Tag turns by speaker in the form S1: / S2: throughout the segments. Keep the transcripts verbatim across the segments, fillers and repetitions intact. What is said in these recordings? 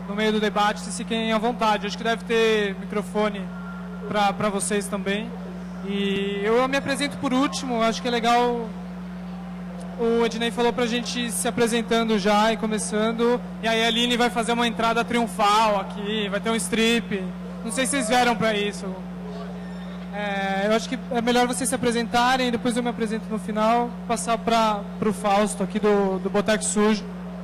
S1: no meio do debate, se fiquem à vontade. Acho que deve ter microfone para vocês também. E eu me apresento por último, acho que é legal. O Ednei falou pra gente se apresentando já e começando. E aí a Aline vai fazer uma entrada triunfal aqui, vai ter um strip. Não sei se vocês vieram pra isso. É, eu acho que é melhor vocês se apresentarem, depois eu me apresento no final, passar para o Fausto aqui do, do Boteco Sujo.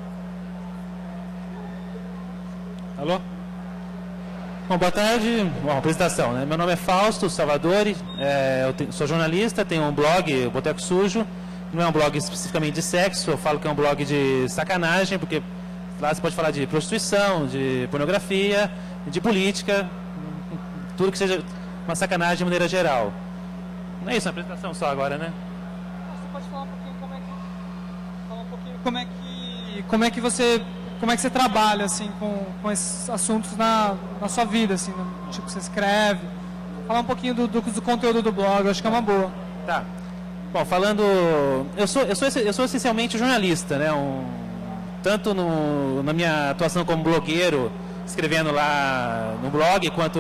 S2: Alô? Bom, boa tarde. Bom, apresentação, né? Meu nome é Fausto Salvadori, é, eu te, sou jornalista, tenho um blog, Boteco Sujo. Não é um blog especificamente de sexo, eu falo que é um blog de sacanagem, porque lá você pode falar de prostituição, de pornografia, de política, tudo que seja uma sacanagem de maneira geral. Não é isso, é uma apresentação só agora, né?
S1: Você pode falar um pouquinho como é que, falar um pouquinho como é que, como é que você, como é que você trabalha assim com, com esses assuntos na, na sua vida, assim, né? Tipo, você escreve. Falar um pouquinho do, do, do conteúdo do blog, eu acho que é uma boa.
S2: Tá. Bom, falando, eu sou, eu sou, eu sou essencialmente jornalista, né? Um, tanto no, na minha atuação como blogueiro, escrevendo lá no blog, quanto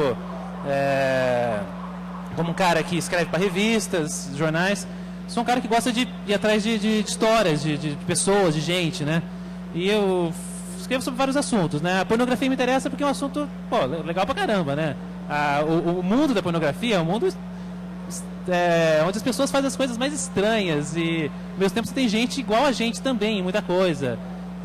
S2: É, como um cara que escreve para revistas, jornais. Sou um cara que gosta de ir atrás de, de, de histórias, de, de pessoas, de gente, né? E eu escrevo sobre vários assuntos, né? A pornografia me interessa porque é um assunto, pô, legal pra caramba, né? A, o, o mundo da pornografia é um mundo é, onde as pessoas fazem as coisas mais estranhas e, ao mesmo tempo, você tem gente igual a gente também, muita coisa.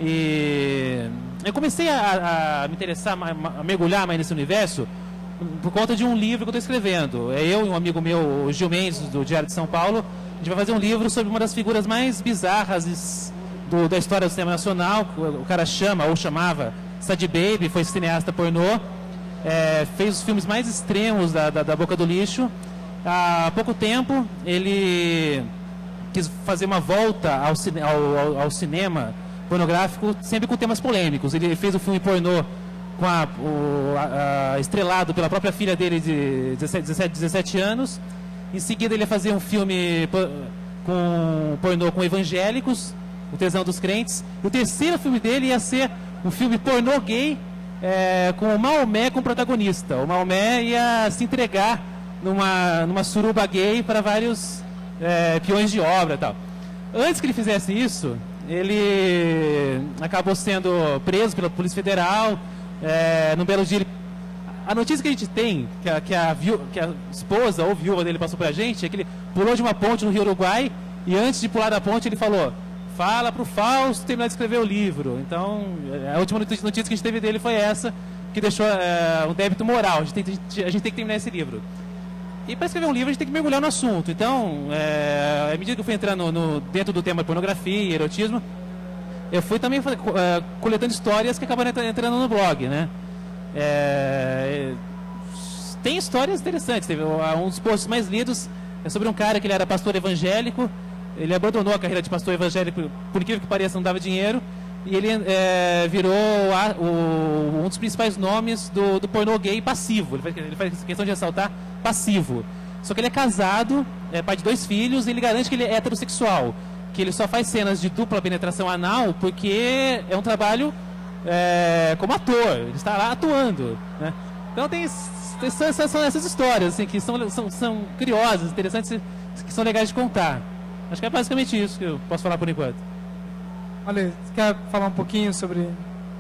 S2: E eu comecei a, a me interessar, a mergulhar mais nesse universo por conta de um livro que eu estou escrevendo. É eu e um amigo meu, o Gil Mendes, do Diário de São Paulo. A gente vai fazer um livro sobre uma das figuras mais bizarras do, da história do cinema nacional. O cara chama, ou chamava, Sad Baby, foi cineasta pornô. É, fez os filmes mais extremos da, da, da boca do lixo. Há pouco tempo, ele quis fazer uma volta ao, cine, ao, ao, ao cinema pornográfico, sempre com temas polêmicos. Ele fez o filme pornô com a, o, a, a, estrelado pela própria filha dele de dezessete, dezessete anos. Em seguida ele ia fazer um filme por, com pornô com evangélicos, O Tesão dos Crentes. E o terceiro filme dele ia ser um filme pornô gay é, com o Maomé como protagonista. O Maomé ia se entregar numa, numa suruba gay para vários é, peões de obra e tal. Antes que ele fizesse isso, ele acabou sendo preso pela Polícia Federal. É, no belo dia, ele... a notícia que a gente tem, que a, que, a viu... que a esposa ou viúva dele passou pra gente, é que ele pulou de uma ponte no Rio Uruguai e antes de pular da ponte ele falou: fala pro Fausto terminar de escrever o livro. Então, a última notícia que a gente teve dele foi essa, que deixou é, um débito moral. A gente, tem, a gente tem que terminar esse livro. E para escrever um livro a gente tem que mergulhar no assunto. Então, é, à medida que eu fui entrando no, dentro do tema pornografia e erotismo, eu fui também uh, coletando histórias que acabaram entrando no blog, né? É, tem histórias interessantes. Teve um dos posts mais lidos é sobre um cara que ele era pastor evangélico. Ele abandonou a carreira de pastor evangélico, por incrível que pareça, não dava dinheiro. E ele é, virou a, o, um dos principais nomes do, do pornô gay passivo. Ele faz, ele faz questão de ressaltar passivo. Só que ele é casado, é pai de dois filhos, e ele garante que ele é heterossexual. Que ele só faz cenas de dupla penetração anal porque é um trabalho é, como ator, ele está lá atuando, né? Então tem, tem são, são essas histórias assim, que são, são, são curiosas, interessantes, que são legais de contar. Acho que é basicamente isso que eu posso falar por enquanto.
S1: Olha, você quer falar um pouquinho sobre...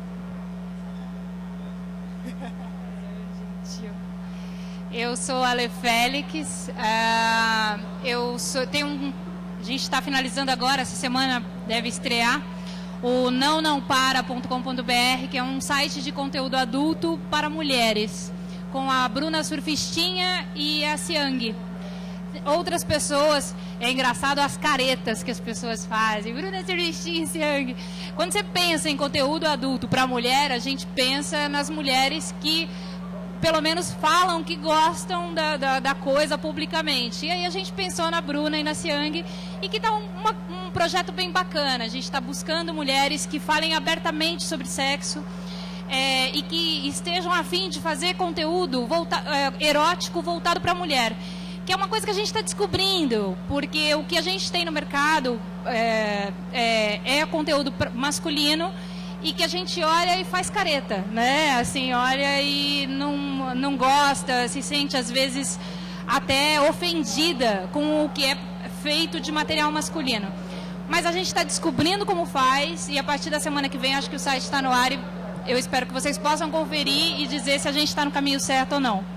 S3: Eu sou a Ale Félix, uh, eu sou, tenho um... A gente está finalizando agora, essa semana deve estrear o não não para ponto com ponto br, que é um site de conteúdo adulto para mulheres, com a Bruna Surfistinha e a Siang. Outras pessoas, é engraçado as caretas que as pessoas fazem. Bruna Surfistinha e Siang. Quando você pensa em conteúdo adulto para mulher, a gente pensa nas mulheres que pelo menos falam que gostam da, da, da coisa publicamente. E aí a gente pensou na Bruna e na Siang, e que está um, uma, um projeto bem bacana. A gente está buscando mulheres que falem abertamente sobre sexo é, e que estejam a fim de fazer conteúdo volta, é, erótico voltado para a mulher. Que é uma coisa que a gente está descobrindo, porque o que a gente tem no mercado é, é, é conteúdo masculino, e que a gente olha e faz careta, né? Assim, olha e não, não gosta, se sente às vezes até ofendida com o que é feito de material masculino. Mas a gente está descobrindo como faz, e a partir da semana que vem acho que o site está no ar e eu espero que vocês possam conferir e dizer se a gente está no caminho certo ou não.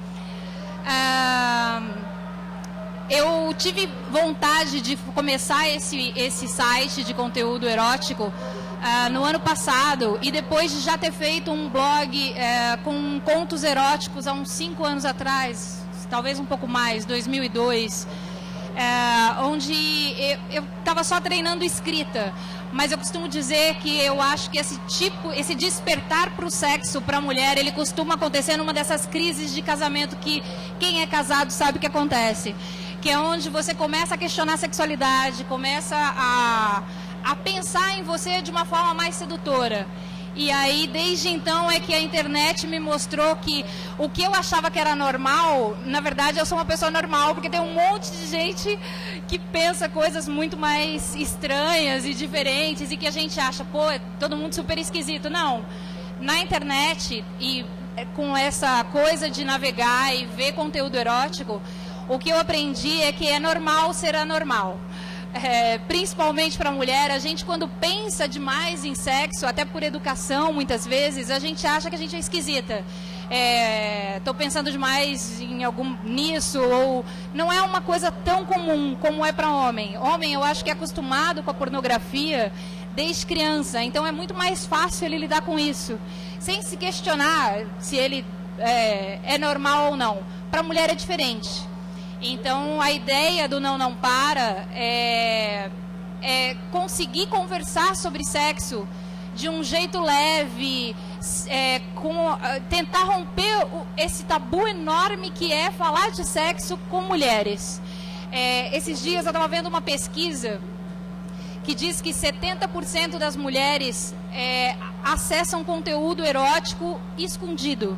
S3: Ah, eu tive vontade de começar esse, esse site de conteúdo erótico ah, no ano passado, e depois de já ter feito um blog eh, com contos eróticos há uns cinco anos atrás, talvez um pouco mais, dois mil e dois, eh, onde eu estava só treinando escrita. Mas eu costumo dizer que eu acho que esse tipo, esse despertar para o sexo para a mulher, ele costuma acontecer numa dessas crises de casamento que quem é casado sabe o que acontece. Que é onde você começa a questionar a sexualidade, começa a, a pensar em você de uma forma mais sedutora. E aí, desde então, é que a internet me mostrou que o que eu achava que era normal, na verdade, eu sou uma pessoa normal, porque tem um monte de gente que pensa coisas muito mais estranhas e diferentes, e que a gente acha, pô, é todo mundo super esquisito. Não, na internet, e com essa coisa de navegar e ver conteúdo erótico, o que eu aprendi é que é normal ser anormal. É, principalmente para a mulher, a gente quando pensa demais em sexo, até por educação muitas vezes, a gente acha que a gente é esquisita. Estou é, pensando demais em algum nisso, ou não é uma coisa tão comum como é para homem. Homem, eu acho que é acostumado com a pornografia desde criança, então é muito mais fácil ele lidar com isso, sem se questionar se ele é, é normal ou não. Para a mulher é diferente. Então, a ideia do Não Não Para é, é conseguir conversar sobre sexo de um jeito leve, é, com, tentar romper o, esse tabu enorme que é falar de sexo com mulheres. É, esses dias eu estava vendo uma pesquisa que diz que setenta por cento das mulheres é, acessam conteúdo erótico escondido.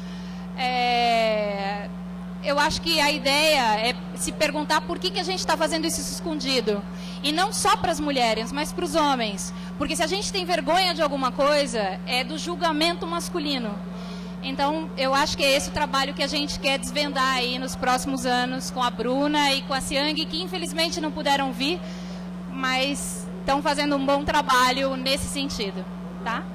S3: É... Eu acho que a ideia é se perguntar por que, que a gente está fazendo isso escondido. E não só para as mulheres, mas para os homens. Porque se a gente tem vergonha de alguma coisa, é do julgamento masculino. Então, eu acho que é esse o trabalho que a gente quer desvendar aí nos próximos anos com a Bruna e com a Siang, que infelizmente não puderam vir, mas estão fazendo um bom trabalho nesse sentido, tá?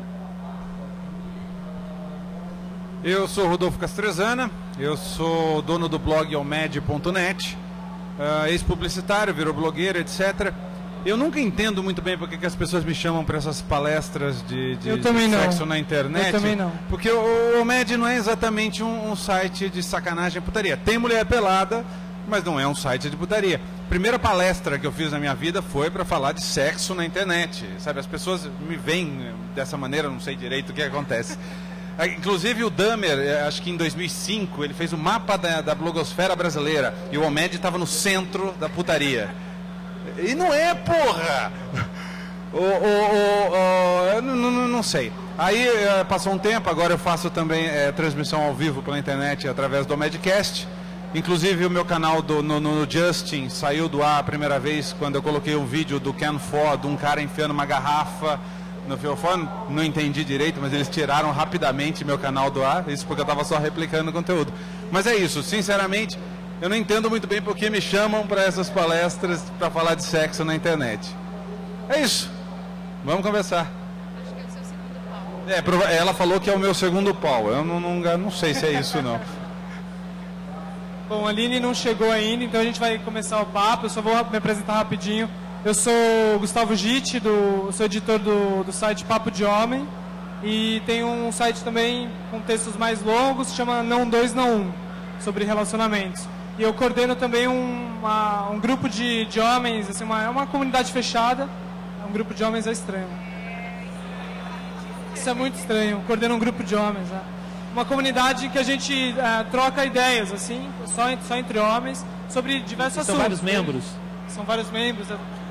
S4: Eu sou Rodolfo Castrezana, eu sou dono do blog omed ponto net, uh, ex-publicitário, virou blogueiro, etcétera. Eu nunca entendo muito bem porque que as pessoas me chamam para essas palestras de, de,
S1: eu também
S4: de
S1: não.
S4: sexo na internet.
S1: Eu também não.
S4: Porque o Omed não é exatamente um, um site de sacanagem e putaria. Tem mulher pelada, mas não é um site de putaria. A primeira palestra que eu fiz na minha vida foi para falar de sexo na internet. Sabe, as pessoas me veem dessa maneira, não sei direito o que acontece. Inclusive o Dahmer, acho que em dois mil e cinco, ele fez o mapa da, da blogosfera brasileira e o Omed estava no centro da putaria. E não é, porra! O, o, o, o, eu não, não, não sei. Aí passou um tempo, agora eu faço também é, transmissão ao vivo pela internet através do Omedcast. Inclusive o meu canal do, no, no Justin saiu do ar a primeira vez quando eu coloquei um vídeo do Ken Ford, de um cara enfiando uma garrafa no fiofone. Não entendi direito, mas eles tiraram rapidamente meu canal do ar, isso porque eu estava só replicando o conteúdo. Mas é isso, sinceramente, eu não entendo muito bem porque me chamam para essas palestras para falar de sexo na internet. É isso, vamos conversar.
S3: Acho que é o seu segundo pau.
S4: É, ela falou que é o meu segundo pau, eu não, não, não sei se é isso não.
S1: Bom, a Aline não chegou ainda, então a gente vai começar o papo, eu só vou me apresentar rapidinho. Eu sou o Gustavo Gitti, do, sou editor do, do site Papo de Homem, e tenho um site também com textos mais longos, se chama Não Dois Não Um, sobre relacionamentos. E eu coordeno também um, uma, um grupo de, de homens, assim, uma, é uma comunidade fechada, um grupo de homens é estranho. Isso é muito estranho, coordeno um grupo de homens, né? Uma comunidade que a gente é, troca ideias, assim, só, só entre homens, sobre diversos assuntos.
S2: São vários membros?
S1: São vários membros.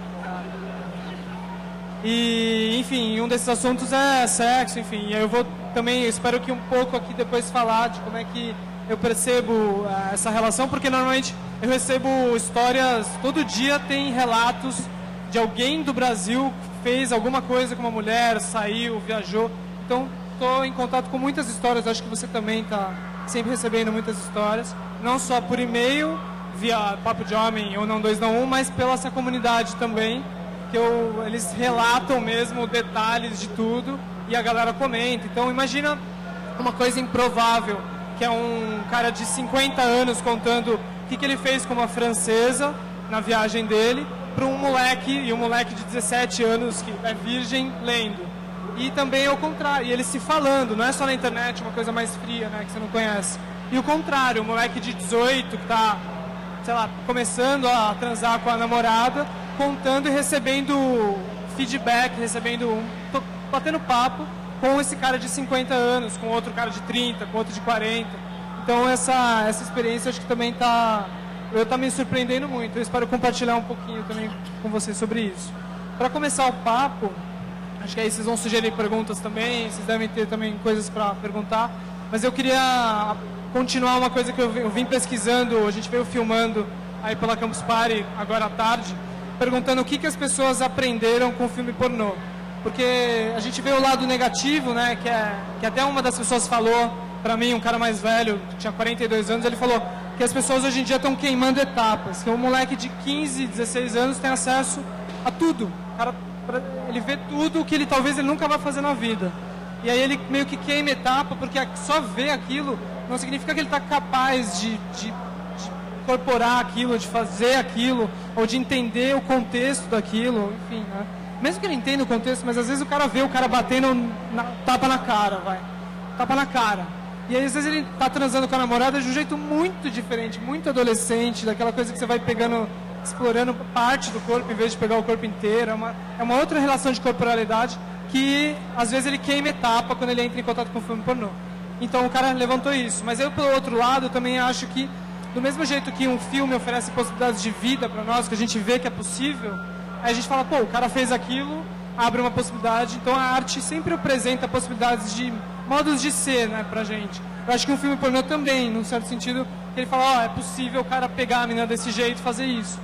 S1: E, enfim, um desses assuntos é sexo, enfim. Eu vou também, eu espero que um pouco aqui depois falar de como é que eu percebo uh, essa relação, porque normalmente eu recebo histórias, todo dia tem relatos de alguém do Brasil que fez alguma coisa com uma mulher, saiu, viajou. Então, estou em contato com muitas histórias, acho que você também está sempre recebendo muitas histórias, não só por e-mail, via Papo de Homem ou Não Dois Não Um, mas pela essa comunidade também, que eu, eles relatam mesmo detalhes de tudo e a galera comenta. Então, imagina uma coisa improvável, que é um cara de cinquenta anos contando o que, que ele fez com uma francesa na viagem dele, para um moleque, e um moleque de dezessete anos que é virgem, lendo. E também é o contrário, e eles se falando, não é só na internet, uma coisa mais fria, né, que você não conhece. E o contrário, o moleque de dezoito que está, sei lá, começando a transar com a namorada, contando e recebendo feedback, recebendo um, batendo papo com esse cara de cinquenta anos, com outro cara de trinta, com outro de quarenta. Então essa, essa experiência acho que também está eu tá me surpreendendo muito. Eu espero compartilhar um pouquinho também com vocês sobre isso. Para começar o papo, acho que aí vocês vão sugerir perguntas também, vocês devem ter também coisas para perguntar, mas eu queria continuar uma coisa que eu vim pesquisando, a gente veio filmando aí pela Campus Party agora à tarde, perguntando o que, que as pessoas aprenderam com o filme pornô. Porque a gente vê o lado negativo, né, que, é, que até uma das pessoas falou para mim, um cara mais velho, que tinha quarenta e dois anos, ele falou que as pessoas hoje em dia estão queimando etapas, que um moleque de quinze, dezesseis anos tem acesso a tudo. O cara, ele vê tudo que ele talvez ele nunca vai fazer na vida. E aí ele meio que queima etapa, porque só ver aquilo não significa que ele está capaz de, de, de incorporar aquilo, de fazer aquilo, ou de entender o contexto daquilo, enfim, né? Mesmo que ele entenda o contexto, mas às vezes o cara vê o cara batendo na, tapa na cara, vai. Tapa na cara. E aí às vezes ele tá transando com a namorada de um jeito muito diferente, muito adolescente, daquela coisa que você vai pegando, explorando parte do corpo em vez de pegar o corpo inteiro. É uma, é uma outra relação de corporalidade que às vezes ele queima etapa quando ele entra em contato com o filme pornô. Então o cara levantou isso. Mas eu, pelo outro lado, também acho que do mesmo jeito que um filme oferece possibilidades de vida para nós, que a gente vê que é possível, aí a gente fala, pô, o cara fez aquilo, abre uma possibilidade. Então a arte sempre apresenta possibilidades de modos de ser, né, pra gente. Eu acho que um filme pornô também, num certo sentido, que ele fala, ó, oh, é possível o cara pegar a menina desse jeito e fazer isso.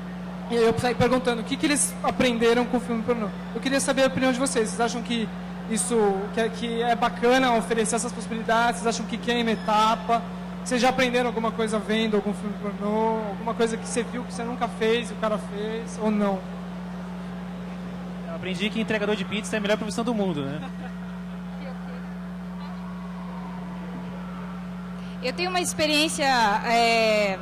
S1: E aí eu saí perguntando o que, que eles aprenderam com o filme pornô. Eu queria saber a opinião de vocês. Vocês acham que isso que é, que é bacana oferecer essas possibilidades? Vocês acham que queima etapa? Vocês já aprenderam alguma coisa vendo algum filme pornô? Alguma coisa que você viu que você nunca fez e o cara fez? Ou não?
S2: Eu aprendi que entregador de pizza é a melhor profissão do mundo, né?
S3: Eu tenho uma experiência é,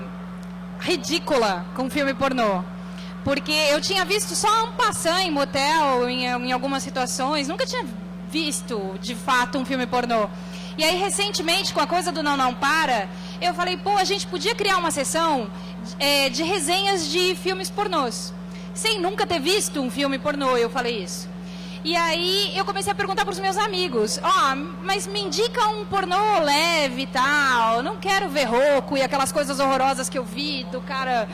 S3: ridícula com filme pornô. Porque eu tinha visto só um passant em motel, em, em algumas situações. Nunca tinha visto, de fato, um filme pornô. E aí, recentemente, com a coisa do Não Não Para, eu falei, pô, a gente podia criar uma sessão é, de resenhas de filmes pornôs. Sem nunca ter visto um filme pornô, eu falei isso. E aí eu comecei a perguntar para os meus amigos, ó, oh, mas me indica um pornô leve e tal, não quero ver rouco e aquelas coisas horrorosas que eu vi do cara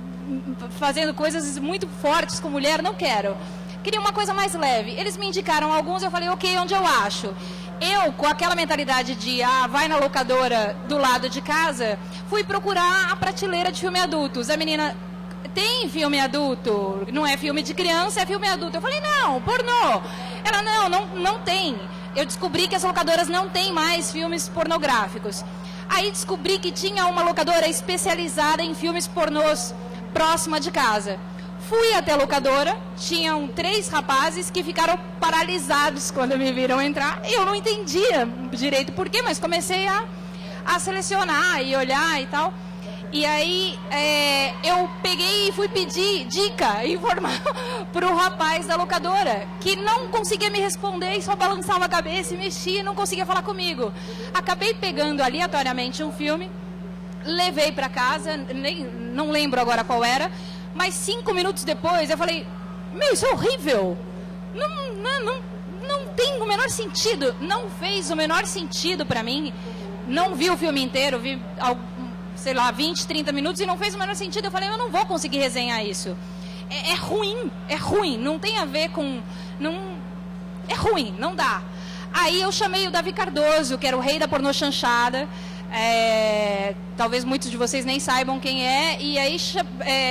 S3: fazendo coisas muito fortes com mulher, não quero. Queria uma coisa mais leve. Eles me indicaram alguns, eu falei, ok, onde eu acho? Eu, com aquela mentalidade de, ah, vai na locadora do lado de casa, fui procurar a prateleira de filme adultos. A menina... Tem filme adulto? Não é filme de criança, é filme adulto. Eu falei, não, pornô. Ela, não, não, não tem. Eu descobri que as locadoras não têm mais filmes pornográficos. Aí descobri que tinha uma locadora especializada em filmes pornôs próxima de casa. Fui até a locadora, tinham três rapazes que ficaram paralisados quando me viram entrar. Eu não entendia direito por quê, mas comecei a, a selecionar e olhar e tal. E aí é, eu peguei e fui pedir dica, informar para o rapaz da locadora, que não conseguia me responder e só balançava a cabeça e mexia e não conseguia falar comigo. Acabei pegando aleatoriamente um filme, levei para casa, nem, não lembro agora qual era, mas cinco minutos depois eu falei, meu, isso é horrível, não, não, não, não tem o menor sentido, não fez o menor sentido para mim, não vi o filme inteiro, vi algum, sei lá, vinte, trinta minutos e não fez o menor sentido. Eu falei, eu não vou conseguir resenhar isso. É, é ruim, é ruim, não tem a ver com... Não, é ruim, não dá. Aí eu chamei o Davi Cardoso, que era o rei da pornô chanchada. É, talvez muitos de vocês nem saibam quem é. E aí é,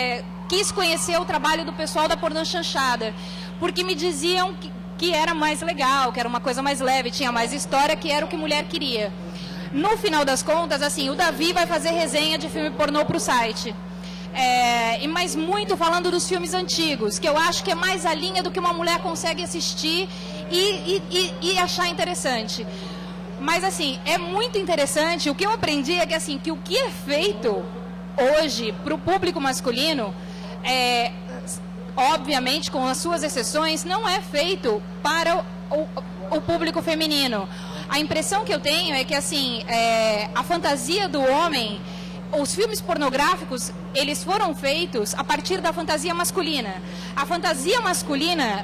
S3: quis conhecer o trabalho do pessoal da pornô chanchada, porque me diziam que, que era mais legal, que era uma coisa mais leve, tinha mais história, que era o que mulher queria. No final das contas, assim, o Davi vai fazer resenha de filme pornô para o site. É, e mais muito falando dos filmes antigos, que eu acho que é mais a linha do que uma mulher consegue assistir e, e, e, e achar interessante. Mas assim, é muito interessante, o que eu aprendi é que, assim, que o que é feito hoje para o público masculino, é, obviamente com as suas exceções, não é feito para o, o, o público feminino. A impressão que eu tenho é que, assim, é, a fantasia do homem, os filmes pornográficos, eles foram feitos a partir da fantasia masculina. A fantasia masculina...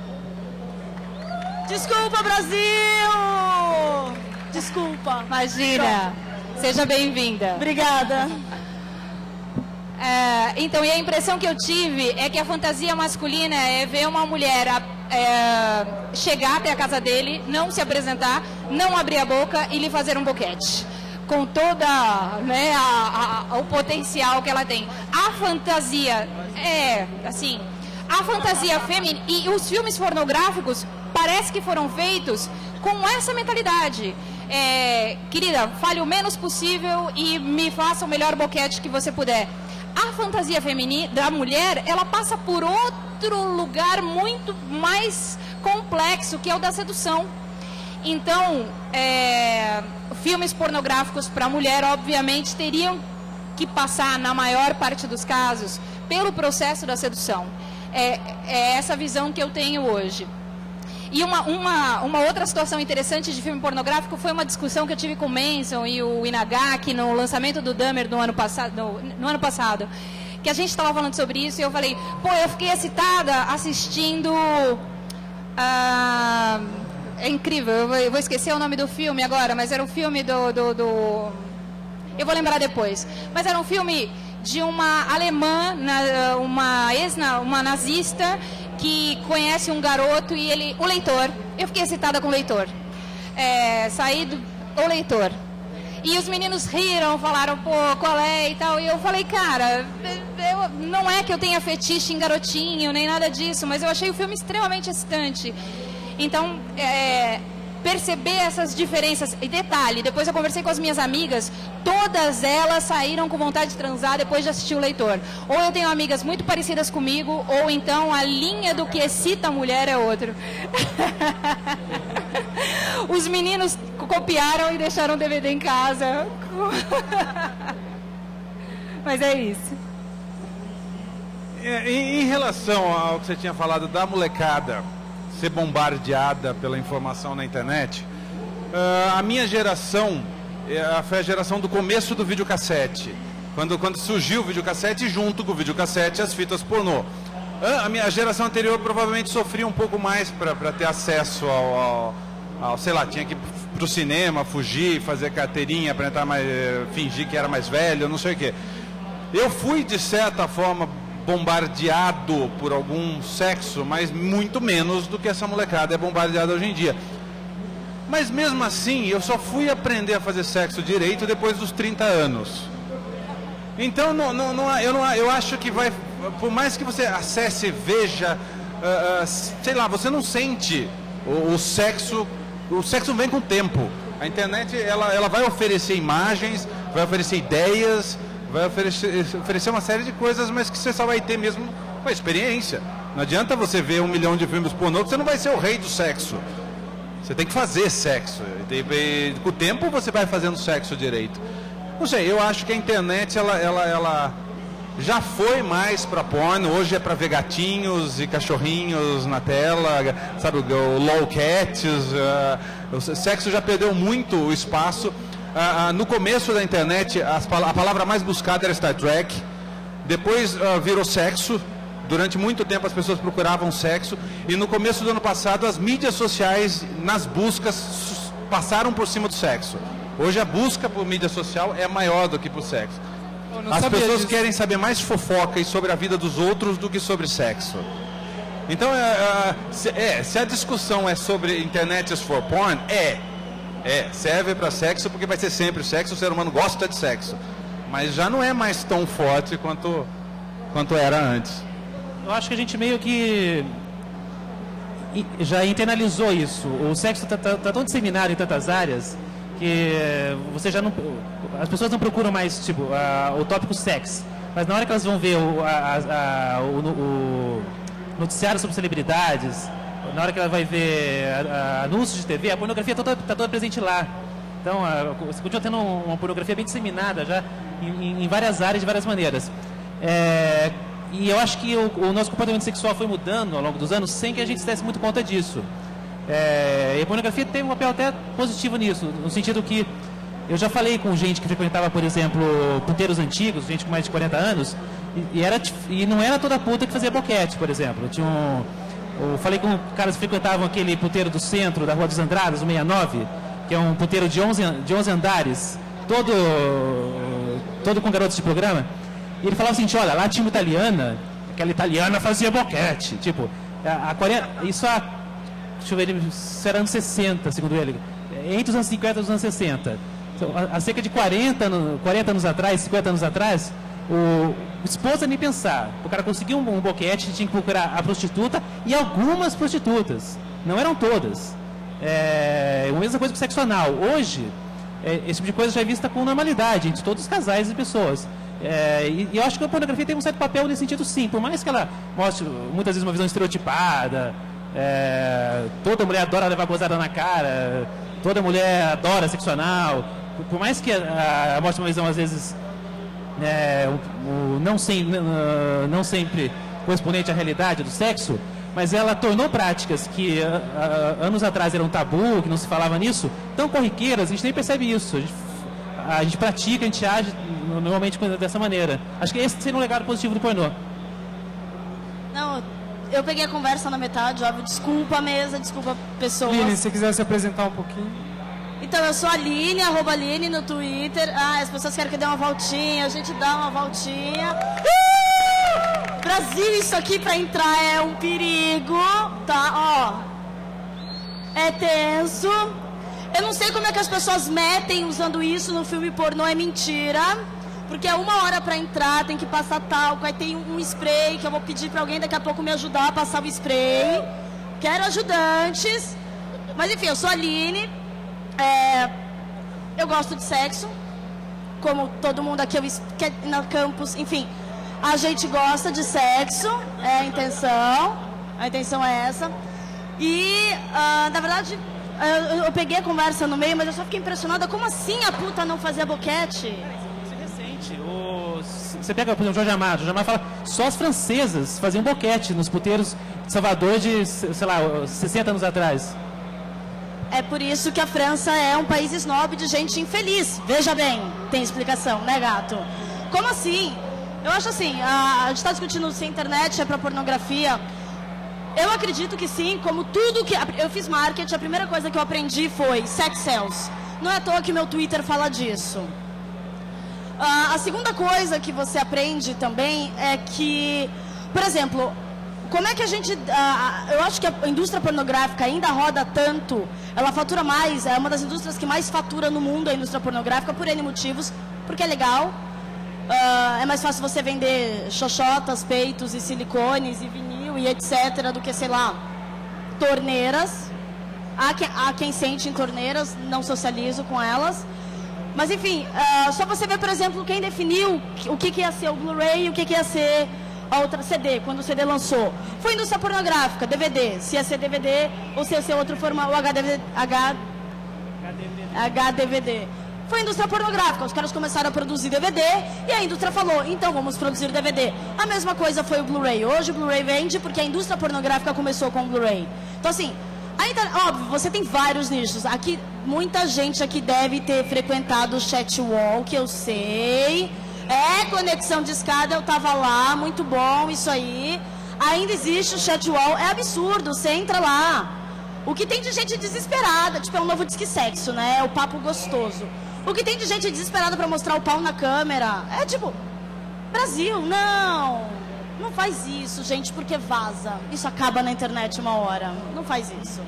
S5: Desculpa, Brasil! Desculpa.
S3: Imagina. Seja bem-vinda.
S5: Obrigada.
S3: É, então, e a impressão que eu tive é que a fantasia masculina é ver uma mulher é, chegar até a casa dele, não se apresentar, não abrir a boca e lhe fazer um boquete. Com toda, né, a, a, o potencial que ela tem. A fantasia é, assim, a fantasia feminina e os filmes pornográficos parece que foram feitos com essa mentalidade. É, querida, fale o menos possível e me faça o melhor boquete que você puder. A fantasia feminina da mulher, ela passa por outro lugar muito mais complexo, que é o da sedução. Então, é, filmes pornográficos para mulher, obviamente, teriam que passar, na maior parte dos casos, pelo processo da sedução. É, é essa visão que eu tenho hoje. E uma, uma, uma outra situação interessante de filme pornográfico foi uma discussão que eu tive com o Manson e o Inagaki no lançamento do Dahmer no ano passado, no, no ano passado, que a gente estava falando sobre isso e eu falei, pô, eu fiquei excitada assistindo... Uh, é incrível, eu vou, eu vou esquecer o nome do filme agora, mas era um filme do, do, do... Eu vou lembrar depois. Mas era um filme de uma alemã, uma ex, uma nazista, que conhece um garoto e ele... O leitor. Eu fiquei excitada com o leitor. É, saí do... O leitor. E os meninos riram, falaram, pô, qual é e tal. E eu falei, cara, eu, não é que eu tenha fetiche em garotinho, nem nada disso, mas eu achei o filme extremamente excitante. Então, é, perceber essas diferenças. E detalhe, depois eu conversei com as minhas amigas, todas elas saíram com vontade de transar depois de assistir o Leitor. Ou eu tenho amigas muito parecidas comigo, ou então a linha do que excita a mulher é outro. Os meninos copiaram e deixaram o D V D em casa. Mas é isso.
S4: Em, em relação ao que você tinha falado da molecada ser bombardeada pela informação na internet, uh, a minha geração uh, foi a geração do começo do videocassete, quando, quando surgiu o videocassete e junto com o videocassete as fitas pornô. Uh, a minha geração anterior provavelmente sofria um pouco mais para ter acesso ao, ao, ao, sei lá, tinha que ir pro cinema, fugir, fazer carteirinha para entrar mais, fingir que era mais velho, não sei o quê. Eu fui, de certa forma, bombardeado por algum sexo, mas muito menos do que essa molecada é bombardeada hoje em dia. Mas mesmo assim, eu só fui aprender a fazer sexo direito depois dos trinta anos. Então, não, não, não, eu, não, eu acho que vai, por mais que você acesse, veja, uh, uh, sei lá, você não sente o, o sexo, o sexo vem com o tempo. A internet, ela, ela vai oferecer imagens, vai oferecer ideias, vai oferecer, oferecer uma série de coisas, mas que você só vai ter mesmo com a experiência. Não adianta você ver um milhão de filmes pornô, você não vai ser o rei do sexo. Você tem que fazer sexo. E, e, com o tempo você vai fazendo sexo direito. Não sei, eu acho que a internet, ela, ela, ela já foi mais pra porno, hoje é pra ver gatinhos e cachorrinhos na tela, sabe, o lolcats, uh, o sexo já perdeu muito o espaço. Ah, ah, no começo da internet, as, a palavra mais buscada era Star Trek. Depois ah, virou sexo. Durante muito tempo as pessoas procuravam sexo. E no começo do ano passado, as mídias sociais, nas buscas, passaram por cima do sexo. Hoje a busca por mídia social é maior do que por sexo. As pessoas disso. Querem saber mais fofoca e sobre a vida dos outros do que sobre sexo. Então, é, se, é, se a discussão é sobre internet is for porn, é... É, serve para sexo porque vai ser sempre sexo, o ser humano gosta de sexo. Mas já não é mais tão forte quanto quanto era antes.
S2: Eu acho que a gente meio que já internalizou isso. O sexo está tá, tá tão disseminado em tantas áreas que você já não, as pessoas não procuram mais tipo a, o tópico sexo, mas na hora que elas vão ver o, a, a, o, o noticiário sobre celebridades, na hora que ela vai ver a, a, anúncios de T V, a pornografia está toda, tá toda presente lá. Então a, você continua tendo uma pornografia bem disseminada já em, em várias áreas, de várias maneiras. É, e eu acho que o, o nosso comportamento sexual foi mudando ao longo dos anos sem que a gente se desse muito conta disso. É, e a pornografia tem um papel até positivo nisso, no sentido que eu já falei com gente que frequentava, por exemplo, puteiros antigos, gente com mais de quarenta anos, e, e, era, e não era toda puta que fazia boquete, por exemplo. Eu, tinha um, eu falei com caras que frequentavam aquele puteiro do centro, da Rua dos Andradas, o sessenta e nove, que é um puteiro de onze, de onze andares, todo, todo com garotos de programa, e ele falava assim, olha, lá tinha uma italiana, aquela italiana fazia boquete, tipo, a, a quarenta, isso há, deixa eu ver, isso era anos sessenta, segundo ele, entre os anos cinquenta e os anos sessenta. Então, há, há cerca de quarenta, quarenta anos atrás, cinquenta anos atrás, o, o esposa nem pensar, o cara conseguia um, um boquete, tinha que procurar a prostituta e algumas prostitutas, não eram todas. É a mesma coisa com sexo anal. Hoje, é, esse tipo de coisa já é vista com normalidade entre todos os casais e pessoas. É, e, e eu acho que a pornografia tem um certo papel nesse sentido, sim. Por mais que ela mostre muitas vezes uma visão estereotipada, é, toda mulher adora levar gozada na cara, toda mulher adora sexo anal. Por, por mais que a, a mostre uma visão, às vezes, é, o, o, não, sem, uh, não sempre correspondente à realidade do sexo, mas ela tornou práticas que uh, uh, anos atrás eram tabu, que não se falava nisso, tão corriqueiras, a gente nem percebe isso. A gente, a gente pratica, a gente age normalmente dessa maneira. Acho que esse seria um legado positivo do pornô.
S5: Não, eu peguei a conversa na metade, óbvio. Desculpa a mesa, desculpa pessoas.
S1: Aline, se você quiser se apresentar um pouquinho.
S5: Então, eu sou a Aline, arroba Aline no Twitter. Ah, as pessoas querem que eu dê uma voltinha, a gente dá uma voltinha. Uh! Brasil, isso aqui pra entrar é um perigo, tá? Ó, é tenso. Eu não sei como é que as pessoas metem usando isso no filme pornô, é mentira. Porque é uma hora pra entrar, tem que passar talco, aí tem um spray que eu vou pedir pra alguém daqui a pouco me ajudar a passar o spray. Quero ajudantes. Mas enfim, eu sou a Aline. É, eu gosto de sexo. Como todo mundo aqui eu, que, na campus, enfim. A gente gosta de sexo, é a intenção. A intenção é essa. E, uh, na verdade... Eu, eu peguei a conversa no meio, mas eu só fiquei impressionada. Como assim a puta não fazia boquete?
S2: Isso é recente. O... Você pega, por exemplo, o Jorge Amado. O Jorge Amado fala só as francesas faziam boquete nos puteiros de Salvador de, sei lá, sessenta anos atrás.
S5: É por isso que a França é um país snob de gente infeliz. Veja bem, tem explicação, né, gato? Como assim? Eu acho assim, a, a gente está discutindo se a internet é pra pornografia. Eu acredito que sim, como tudo que... Eu fiz marketing, a primeira coisa que eu aprendi foi sex sells. Não é à toa que meu Twitter fala disso. Uh, a segunda coisa que você aprende também é que, por exemplo, como é que a gente... Uh, eu acho que a indústria pornográfica ainda roda tanto, ela fatura mais, é uma das indústrias que mais fatura no mundo, a indústria pornográfica, por N motivos, porque é legal. Uh, é mais fácil você vender xoxotas, peitos e silicones e vinil e etcétera do que, sei lá, torneiras. Há quem, há quem sente em torneiras, não socializo com elas. Mas, enfim, uh, só você ver, por exemplo, quem definiu o que, que ia ser o Blu-ray e o que, que ia ser a outra C D, quando o C D lançou. Foi a indústria pornográfica, D V D. Se ia ser D V D ou se ia ser outro formato, o H D V D. H... H D V D. Foi a indústria pornográfica, os caras começaram a produzir D V D e a indústria falou, então vamos produzir D V D. A mesma coisa foi o Blu-ray. Hoje o Blu-ray vende porque a indústria pornográfica começou com o Blu-ray. Então assim, a inter... óbvio, você tem vários nichos. Aqui, muita gente aqui deve ter frequentado o chat wall, que eu sei. É, conexão de escada, eu tava lá, muito bom, isso aí. Ainda existe o chat wall, é absurdo, você entra lá. O que tem de gente desesperada, tipo, é um novo disque sexo, né? É o papo gostoso. O que tem de gente desesperada pra mostrar o pau na câmera é tipo, Brasil, não, não faz isso, gente, porque vaza. Isso acaba na internet uma hora. Não faz isso.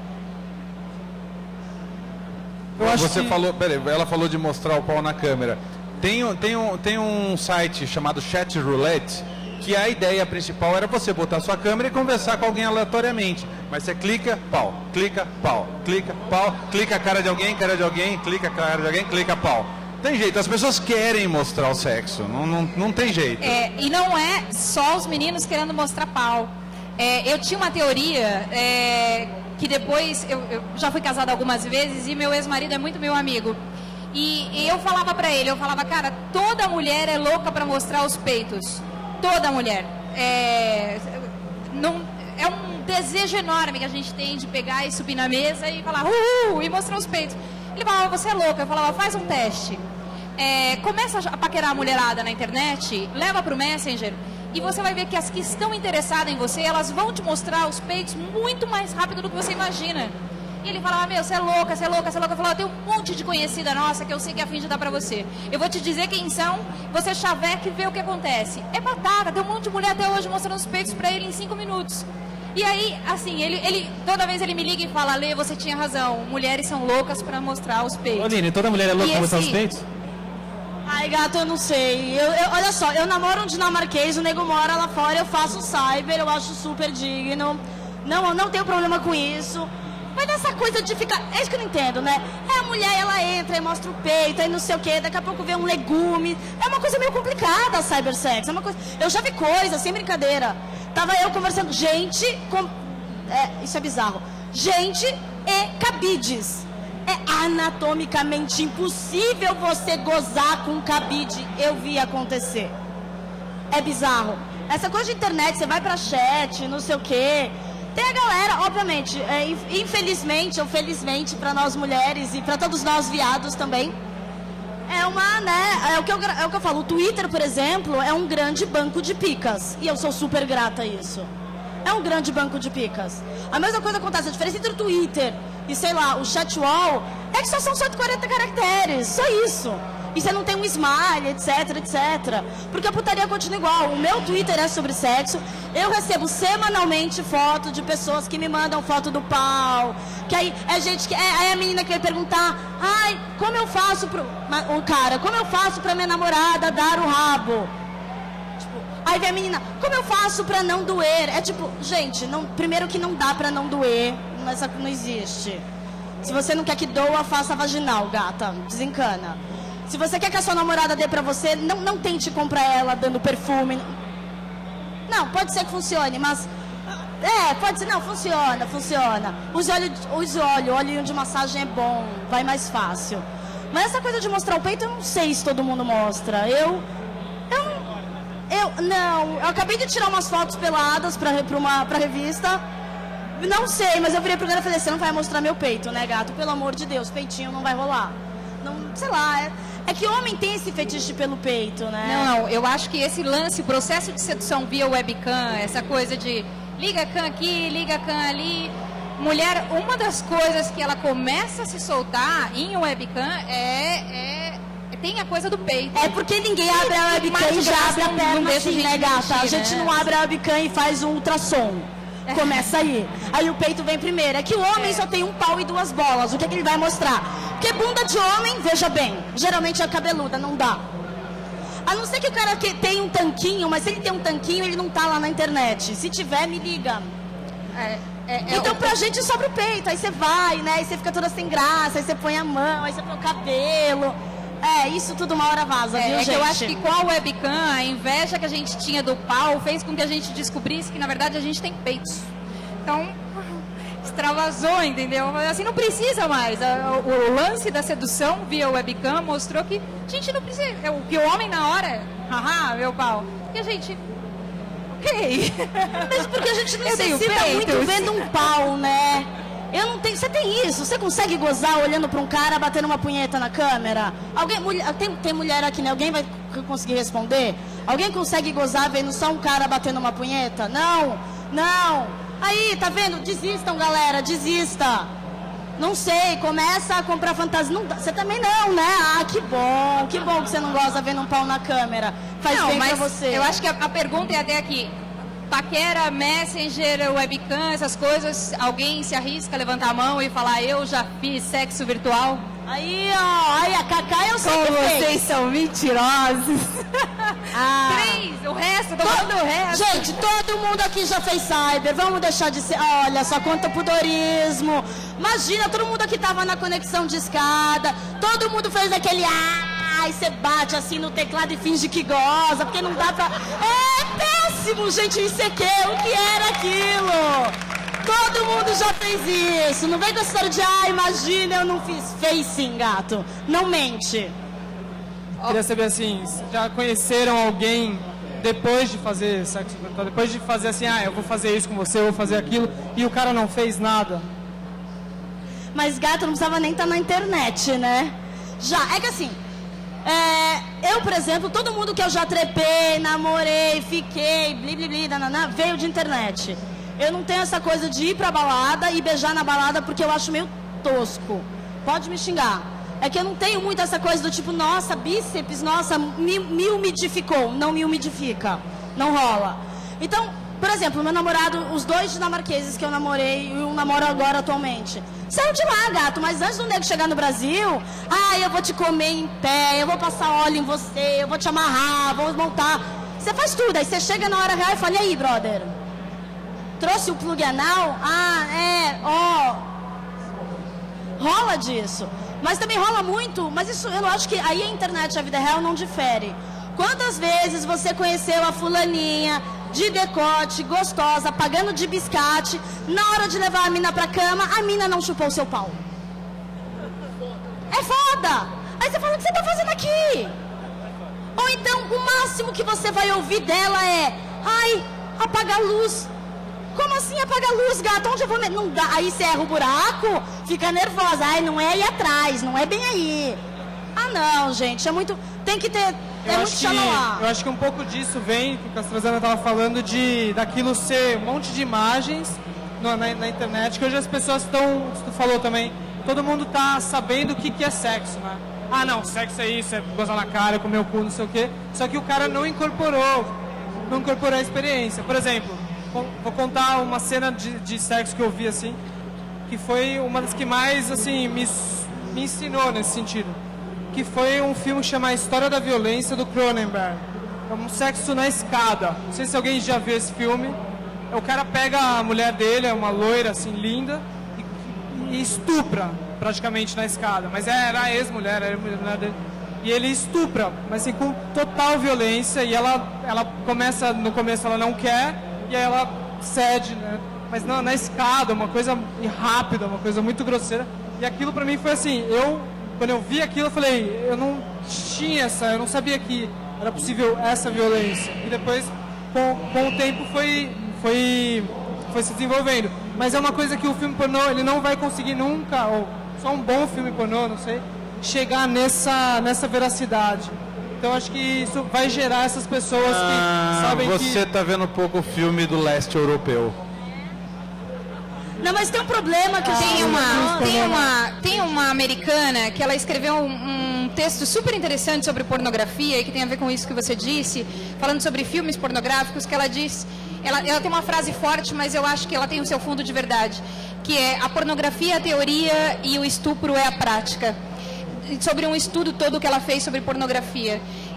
S4: Eu acho Você que... falou, peraí, ela falou de mostrar o pau na câmera. Tem, tem, um, tem um site chamado Chat Roulette que a ideia principal era você botar sua câmera e conversar com alguém aleatoriamente. Mas você clica, pau, clica, pau, clica, pau, clica a cara de alguém, cara de alguém, clica a cara de alguém, clica, pau. Tem jeito, as pessoas querem mostrar o sexo, não, não, não tem jeito.
S3: É, e não é só os meninos querendo mostrar pau. É, eu tinha uma teoria é, que depois, eu, eu já fui casada algumas vezes e meu ex-marido é muito meu amigo. E, e eu falava pra ele, eu falava, cara, toda mulher é louca pra mostrar os peitos. Toda mulher. É, não, é um desejo enorme que a gente tem de pegar e subir na mesa e falar, uhul, e mostrar os peitos. Ele falava, você é louca. Eu falava, faz um teste. É, começa a paquerar a mulherada na internet, leva pro Messenger e você vai ver que as que estão interessadas em você, elas vão te mostrar os peitos muito mais rápido do que você imagina. E ele falava, meu, você é louca, você é louca, você é louca. Eu falava, tem um monte de conhecida nossa que eu sei que é a fim de dar pra você. Eu vou te dizer quem são, você chaveca e vê o que acontece. É batata, tem um monte de mulher até hoje mostrando os peitos pra ele em cinco minutos. E aí, assim, ele, ele, toda vez ele me liga e fala, Lê, você tinha razão, mulheres são loucas pra mostrar os peitos.
S2: Ô, Lini, toda mulher é louca
S3: E
S2: pra mostrar
S3: esse-
S2: os peitos?
S5: Ai, gato, eu não sei. Eu, eu- olha só, eu namoro um dinamarquês, o nego mora lá fora, eu faço cyber, eu acho super digno. Não, eu não tenho problema com isso. Mas essa coisa de ficar... É isso que eu não entendo, né? É a mulher, ela entra e mostra o peito, aí não sei o quê, daqui a pouco vê um legume. É uma coisa meio complicada a cybersex. É uma coisa... Eu já vi coisa, sem brincadeira. Tava eu conversando... Gente... Com... É, isso é bizarro. Gente e cabides. É anatomicamente impossível você gozar com cabide. Eu vi acontecer. É bizarro. Essa coisa de internet, você vai pra chat, não sei o quê. Tem a galera, obviamente, é, in- infelizmente ou felizmente pra nós mulheres e pra todos nós viados também. É uma, né, é o, que eu, gra- é o que eu falo. O Twitter, por exemplo, é um grande banco de picas. E eu sou super grata a isso. É um grande banco de picas. A mesma coisa acontece, a diferença entre o Twitter e, sei lá, o chatwall é que só são cento e quarenta caracteres, só isso. E você não tem um smile, etc, etcétera. Porque a putaria continua igual. O meu Twitter é sobre sexo. Eu recebo semanalmente foto de pessoas que me mandam foto do pau. Que aí é gente que. É, aí a menina que vai perguntar, ai, como eu faço pro. ma- O cara, como eu faço pra minha namorada dar o rabo? Aí vem a menina, como eu faço pra não doer? É tipo, gente, não, primeiro que não dá pra não doer, mas não existe. Se você não quer que doa, faça vaginal, gata, desencana. Se você quer que a sua namorada dê pra você, não, não tente comprar ela dando perfume. Não, pode ser que funcione, mas... É, pode ser, não, funciona, funciona. Use óleo, use óleo, óleo de massagem é bom, vai mais fácil. Mas essa coisa de mostrar o peito, eu não sei se todo mundo mostra. Eu... Eu não... Eu, não, eu acabei de tirar umas fotos peladas pra, pra, uma, pra revista. Não sei, mas eu virei pro cara e falei, você não vai mostrar meu peito, né, gato? Pelo amor de Deus, peitinho não vai rolar. Não, sei lá, é, é que homem tem esse fetiche pelo peito, né?
S3: Não, não, eu acho que esse lance, o processo de sedução via webcam, essa coisa de liga a cam aqui, liga a cam ali. Mulher, uma das coisas que ela começa a se soltar em webcam é, é tem a coisa do peito.
S5: É porque ninguém abre a webcam e já abre a perna assim, né, gata? A gente não abre a webcam e faz um ultrassom. Começa aí. Aí o peito vem primeiro. É que o homem só tem um pau e duas bolas. O que, é que ele vai mostrar? Porque bunda de homem, veja bem, geralmente é cabeluda, não dá. A não ser que o cara que tem um tanquinho, mas se ele tem um tanquinho, ele não tá lá na internet. Se tiver, me liga.
S3: É, é, é
S5: Então
S3: o-
S5: pra gente sobra o peito, aí você vai, né? Aí você fica toda sem graça, aí você põe a mão, aí você põe o cabelo. É, isso tudo uma hora vaza,
S3: É,
S5: viu,
S3: é
S5: gente?
S3: que eu acho que com a webcam, a inveja que a gente tinha do pau fez com que a gente descobrisse que, na verdade, a gente tem peitos. Então, extravasou, entendeu? Assim, não precisa mais. A- O, o lance da sedução via webcam mostrou que a gente não precisa. é, O que o homem na hora, haha, meu pau. E a gente... Ok.
S5: Mas porque a gente não
S3: Eu tenho
S5: necessita muito
S3: peitos.
S5: vendo um pau, né? Eu não tenho. Você tem isso? Você consegue gozar olhando pra um cara batendo uma punheta na câmera? Alguém, mulher, tem, tem mulher aqui, né? Alguém vai c- conseguir responder? Alguém consegue gozar vendo só um cara batendo uma punheta? Não, não. Aí, tá vendo? Desistam, galera, desista. Não sei, começa a comprar fantasia. Não dá- você também não, né? Ah, que bom, que bom que você não gosta vendo um pau na câmera. Faz
S3: não,
S5: bem
S3: mas
S5: pra você.
S3: eu acho que a, a pergunta é até aqui. Paquera, Messenger, webcam, essas coisas, alguém se arrisca a levantar a mão e falar, eu já fiz sexo virtual?
S5: Aí, ó, aí a Cacá eu sei
S3: Como
S5: que fez.
S3: vocês são mentirosos.
S5: Ah.
S3: Três, o resto, tô falando o resto.
S5: Gente, todo mundo aqui já fez cyber. Vamos deixar de ser. Olha, só conta pudorismo. Imagina, todo mundo aqui tava na conexão de escada. Todo mundo fez aquele. Ai, você bate assim no teclado e finge que goza, porque não dá pra. É péssimo, gente. Isso aqui, o que era aquilo? Todo mundo já fez isso. Não vem com essa história de, ah, imagina, eu não fiz. Fez sim, gato. Não mente.
S1: Queria saber assim, já conheceram alguém depois de fazer sexo virtual? Depois de fazer assim, ah, eu vou fazer isso com você, eu vou fazer aquilo, e o cara não fez nada?
S5: Mas gato não precisava nem estar na internet, né? Já, é que assim, é, eu, por exemplo, todo mundo que eu já trepei, namorei, fiquei, bli, bli, bli, nananã, veio de internet. Eu não tenho essa coisa de ir pra balada e beijar na balada porque eu acho meio tosco. Pode me xingar. É que eu não tenho muito essa coisa do tipo, nossa, bíceps, nossa, me, me umidificou. Não me umidifica. Não rola. Então, por exemplo, meu namorado, os dois dinamarqueses que eu namorei e um namoro agora atualmente, saiu de lá, gato, mas antes do nego chegar no Brasil, ah, eu vou te comer em pé, eu vou passar óleo em você, eu vou te amarrar, vou montar. Você faz tudo, aí você chega na hora real e fala, e aí, brother? Trouxe o plug anal? Ah, é, ó. Rola disso. Mas também rola muito, mas isso eu acho que aí a internet e a vida real não difere. Quantas vezes você conheceu a fulaninha de decote, gostosa, pagando de biscate, na hora de levar a mina pra cama, a mina não chupou o seu pau? É foda! Aí você fala, o que você tá fazendo aqui? Ou então, o máximo que você vai ouvir dela é, ai, apaga a luz. Como assim apaga a luz, gato? Onde eu vou... Não dá. Aí você erra o buraco, fica nervosa. Ai, não é aí atrás, não é bem aí. Ah, não, gente, é muito... Tem que ter... É
S1: eu
S5: muito
S1: acho que,
S5: lá.
S1: eu acho que um pouco disso vem, que o Castrozana estava falando, de daquilo ser um monte de imagens no, na, na internet, que hoje as pessoas estão... Tu falou também, todo mundo tá sabendo o que, que é sexo, né? Ah, não, sexo é isso, é gozar na cara, comer o cu, não sei o quê. Só que o cara não incorporou, não incorporou a experiência. Por exemplo... Vou contar uma cena de, de sexo que eu vi, assim, que foi uma das que mais, assim, me, me ensinou nesse sentido. Que foi um filme chamado História da Violência, do Cronenberg. É um sexo na escada. Não sei se alguém já viu esse filme. O cara pega a mulher dele, é uma loira, assim, linda, e, e estupra, praticamente, na escada. Mas era a ex-mulher, era a mulher dele. E ele estupra, mas assim, com total violência, e ela, ela começa, no começo ela não quer, e aí ela cede, né? Mas na, na escada, uma coisa rápida, uma coisa muito grosseira. E aquilo pra mim foi assim, eu, quando eu vi aquilo, eu falei, eu não tinha essa, eu não sabia que era possível essa violência. E depois, com, com o tempo, foi, foi, foi se desenvolvendo. Mas é uma coisa que o filme pornô, ele não vai conseguir nunca, ou só um bom filme pornô, não sei, chegar nessa, nessa veracidade. Então acho que isso vai gerar essas pessoas que
S4: ah,
S1: sabem
S4: você
S1: que...
S4: Você tá vendo pouco o filme do leste europeu.
S5: Não, mas tem um problema que...
S3: Tem
S5: ah,
S3: uma,
S5: tem
S3: tem, uma, tem uma americana que ela escreveu um, um texto super interessante sobre pornografia e que tem a ver com isso que você disse, falando sobre filmes pornográficos, que ela diz... Ela, ela tem uma frase forte, mas eu acho que ela tem o seu fundo de verdade, que é: a pornografia é a teoria e o estupro é a prática. Sobre um estudo todo que ela fez sobre pornografia.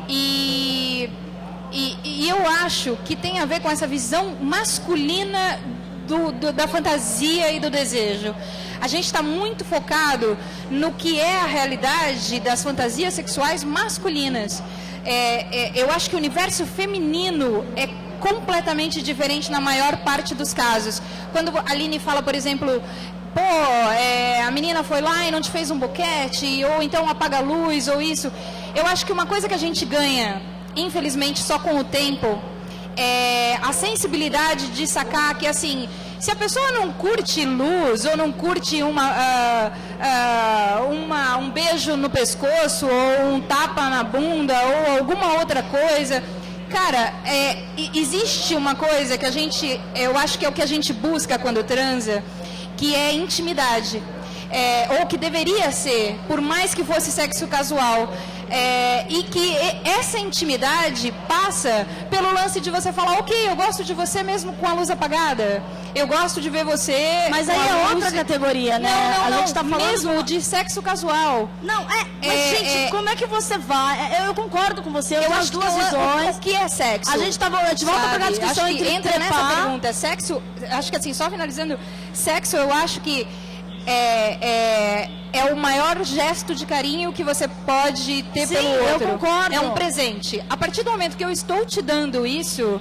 S3: E, e, e eu acho que tem a ver com essa visão masculina do, do, da fantasia e do desejo. A gente está muito focado no que é a realidade das fantasias sexuais masculinas. É, é, eu acho que o universo feminino é completamente diferente na maior parte dos casos. Quando a Aline fala, por exemplo... Pô, é, a menina foi lá e não te fez um boquete, ou então apaga a luz, ou isso. Eu acho que uma coisa que a gente ganha, infelizmente, só com o tempo, é a sensibilidade de sacar que, assim, se a pessoa não curte luz, ou não curte uma, uh, uh, uma, um beijo no pescoço, ou um tapa na bunda, ou alguma outra coisa... Cara, é, existe uma coisa que a gente, eu acho que é o que a gente busca quando transa, que é intimidade. é, ou que deveria ser, por mais que fosse sexo casual. É, e que essa intimidade passa pelo lance de você falar, ok, eu gosto de você mesmo com a luz apagada, eu gosto de ver você...
S5: Mas aí é outra categoria, né?
S3: Não, não,
S5: a
S3: não,
S5: gente tá falando
S3: mesmo de sexo casual.
S5: Não, é, mas
S3: É,
S5: gente,
S3: é-
S5: como é que você vai? Eu, eu concordo com você, eu,
S3: Eu
S5: tenho as
S3: acho
S5: duas
S3: que não é-
S5: visões.
S3: o, o que é sexo?
S5: A gente tá a gente volta
S3: sabe?
S5: pra discussão
S3: Acho que
S5: entre
S3: entra nessa
S5: trepar.
S3: pergunta. Sexo, acho que assim, só finalizando, sexo eu acho que é, é, é o maior gesto de carinho que você pode ter
S5: Sim,
S3: pelo
S5: eu
S3: outro.
S5: concordo.
S3: É um presente. A partir do momento que eu estou te dando isso,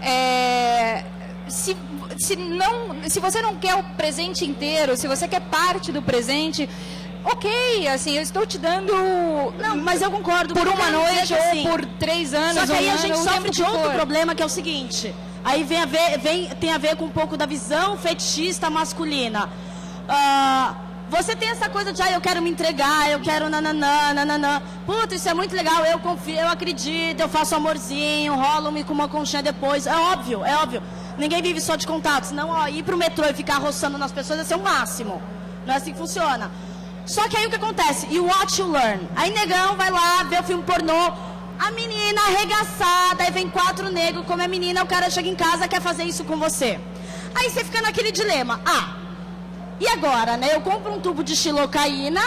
S3: é, se, se, não, se você não quer o presente inteiro, se você quer parte do presente, ok, assim, eu estou te dando...
S5: Não, mas eu concordo.
S3: Por
S5: porque
S3: uma
S5: eu quero
S3: noite
S5: dizer
S3: ou
S5: que, assim,
S3: por três anos.
S5: Só que aí
S3: um
S5: a
S3: ano,
S5: gente
S3: o
S5: sofre
S3: tempo
S5: de
S3: que
S5: outro
S3: for.
S5: problema, que é o seguinte. Aí vem a ver, vem, tem a ver com um pouco da visão fetichista masculina. Ah, você tem essa coisa de, ah, eu quero me entregar, eu quero nananã, nananã. Puta, isso é muito legal, eu confio, eu acredito, eu faço amorzinho, rolo-me com uma conchinha depois. É óbvio, é óbvio. Ninguém vive só de contatos. Não, ó, ir pro metrô e ficar roçando nas pessoas é ser o máximo. Não é assim que funciona. Só que aí o que acontece? You watch, you learn. Aí negão vai lá, vê o filme pornô, a menina arregaçada, aí vem quatro negros, como é menina, o cara chega em casa e quer fazer isso com você. Aí você fica naquele dilema. Ah, e agora, né? Eu compro um tubo de xilocaína,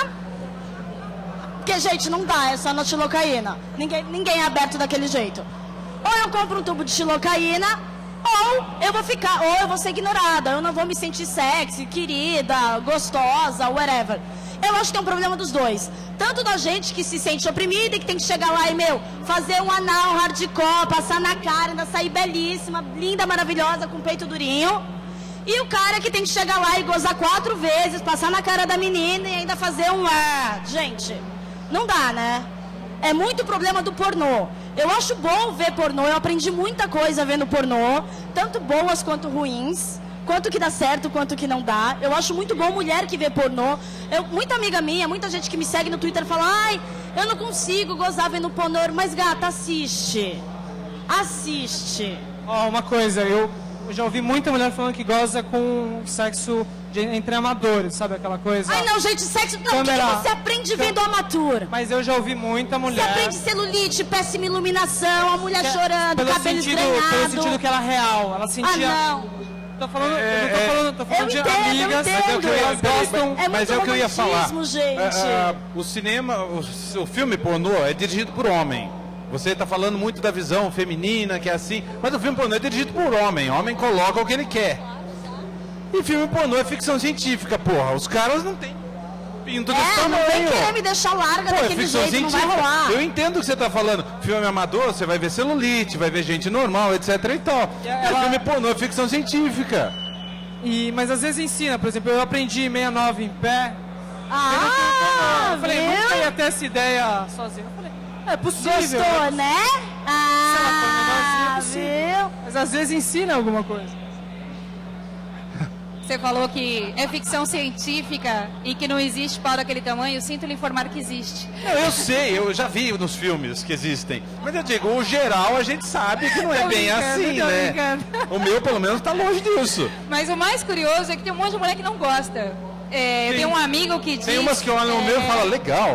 S5: porque, gente, não dá, é só na xilocaína. Ninguém, ninguém é aberto daquele jeito. Ou eu compro um tubo de xilocaína, ou eu vou ficar, ou eu vou ser ignorada, eu não vou me sentir sexy, querida, gostosa, whatever. Eu acho que é um problema dos dois. Tanto da gente que se sente oprimida e que tem que chegar lá e, meu, fazer um anal hardcore, passar na cara, ainda sair belíssima, linda, maravilhosa, com peito durinho. E o cara que tem que chegar lá e gozar quatro vezes, passar na cara da menina e ainda fazer um... Ah, gente, não dá, né? É muito problema do pornô. Eu acho bom ver pornô, eu aprendi muita coisa vendo pornô, tanto boas quanto ruins. Quanto que dá certo, quanto que não dá. Eu acho muito bom mulher que vê pornô. Eu, muita amiga minha, muita gente que me segue no Twitter fala, ai, eu não consigo gozar vendo pornô. Mas, gata, assiste. Assiste.
S1: Ó, uma coisa, eu, eu já ouvi muita mulher falando que goza com sexo de, entre amadores, sabe aquela coisa?
S5: Ai, não, gente, sexo... Não, o que,
S1: Câmera.
S5: que você aprende vendo amateur?
S1: Mas eu já ouvi muita
S5: Você
S1: mulher...
S5: aprende celulite, péssima iluminação, a mulher
S1: que é-
S5: chorando,
S1: pelo
S5: cabelo
S1: sentido,
S5: esgrenhado.
S1: pelo sentido que ela é real, ela sentia...
S5: Ah, não.
S1: Tô falando,
S4: É,
S1: eu não tô
S4: é,
S1: falando, tô falando
S5: eu
S1: de
S5: entendo, eu
S1: amigas,
S5: entendo.
S1: mas é o que elas
S4: Peraí,
S1: gostam...
S5: É
S4: mas
S5: muito
S4: é o que eu ia falar.
S5: romantismo, gente.
S4: Ah, ah, o cinema, o, o filme pornô é dirigido por homem. Você está falando muito da visão feminina, que é assim, mas o filme pornô é dirigido por homem. Homem coloca o que ele quer. E filme pornô é ficção científica, porra. Os caras não têm pinto desse
S5: É, não vem
S4: tamanho.
S5: querer me deixar larga
S4: Pô, é
S5: daquele
S4: ficção
S5: jeito, não vai
S4: científica.
S5: rolar.
S4: Eu entendo o que você está falando. Filme amador, você vai ver celulite, vai ver gente normal, etc e tal.
S1: Ela-
S4: Mas filme pornô é ficção científica.
S1: E, mas às vezes ensina, por exemplo, eu aprendi sessenta e nove em pé.
S5: Ah,
S1: eu falei,
S5: viu?
S1: nunca ia ter essa ideia sozinho. Eu falei, é possível.
S5: Gostou, né? Ah,
S1: Sei lá,
S5: viu?
S1: Mas às vezes ensina alguma coisa.
S3: Você falou que é ficção científica e que não existe pau daquele tamanho. Eu sinto lhe informar que existe.
S4: Não, eu sei, eu já vi nos filmes que existem. Mas eu digo, o geral a gente sabe que não é
S3: Tô
S4: bem
S3: brincando,
S4: assim,
S3: tô
S4: né?
S3: brincando.
S4: O meu, pelo menos, tá longe disso.
S3: Mas o mais curioso é que tem um monte de mulher que não gosta. É, eu
S4: Tem-
S3: tenho um amigo que diz...
S4: Tem umas que olham o
S3: é,
S4: meu e falam, legal.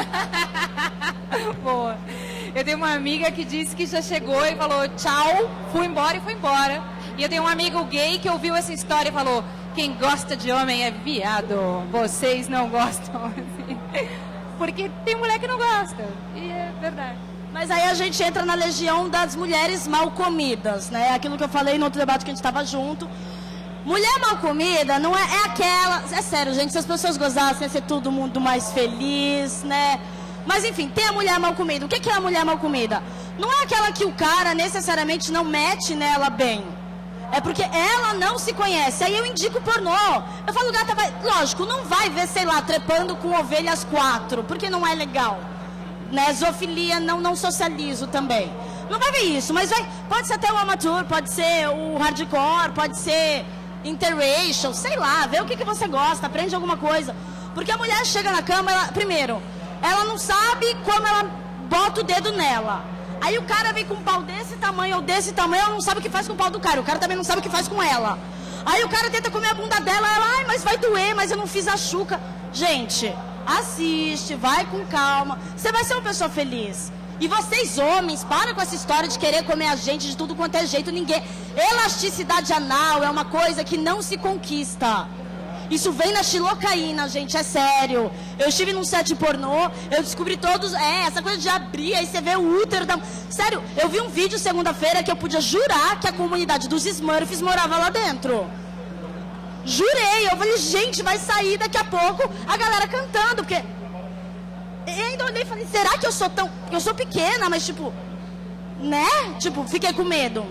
S3: Boa. Eu tenho uma amiga que disse que já chegou e falou tchau, fui embora e foi embora. E eu tenho um amigo gay que ouviu essa história e falou, quem gosta de homem é viado, vocês não gostam. Porque tem mulher que não gosta, e é verdade.
S5: Mas aí a gente entra na legião das mulheres mal comidas, né? Aquilo que eu falei no outro debate que a gente estava junto. Mulher mal comida não é, é aquela... É sério, gente, se as pessoas gozassem, ia ser todo mundo mais feliz, né? Mas enfim, tem a mulher mal comida. O que que é a mulher mal comida? Não é aquela que o cara necessariamente não mete nela bem. É porque ela não se conhece. Aí eu indico pornô. Eu falo, gata, vai... Lógico, não vai ver, sei lá, trepando com ovelhas quatro, porque não é legal. Né? Zoofilia não, não socializo também. Não vai ver isso, mas vai... Pode ser até o amateur, pode ser o hardcore, pode ser interracial, sei lá, vê o que, que você gosta, aprende alguma coisa. Porque a mulher chega na cama, ela... primeiro, ela não sabe como ela bota o dedo nela. Aí o cara vem com um pau desse tamanho ou desse tamanho, ela não sabe o que faz com o pau do cara. O cara também não sabe o que faz com ela. Aí o cara tenta comer a bunda dela, ela, ai, mas vai doer, mas eu não fiz a chuca. Gente, assiste, vai com calma. Você vai ser uma pessoa feliz. E vocês, homens, para com essa história de querer comer a gente de tudo quanto é jeito. Ninguém... Elasticidade anal é uma coisa que não se conquista. Isso vem na xilocaína, gente, é sério. Eu estive num set pornô, eu descobri todos... É, essa coisa de abrir, aí você vê o útero da... Sério, eu vi um vídeo segunda-feira que eu podia jurar que a comunidade dos Smurfs morava lá dentro. Jurei, eu falei, gente, vai sair daqui a pouco a galera cantando, porque... Eu ainda olhei e falei, será que eu sou tão... Eu sou pequena, mas tipo... Né? Tipo, fiquei com medo.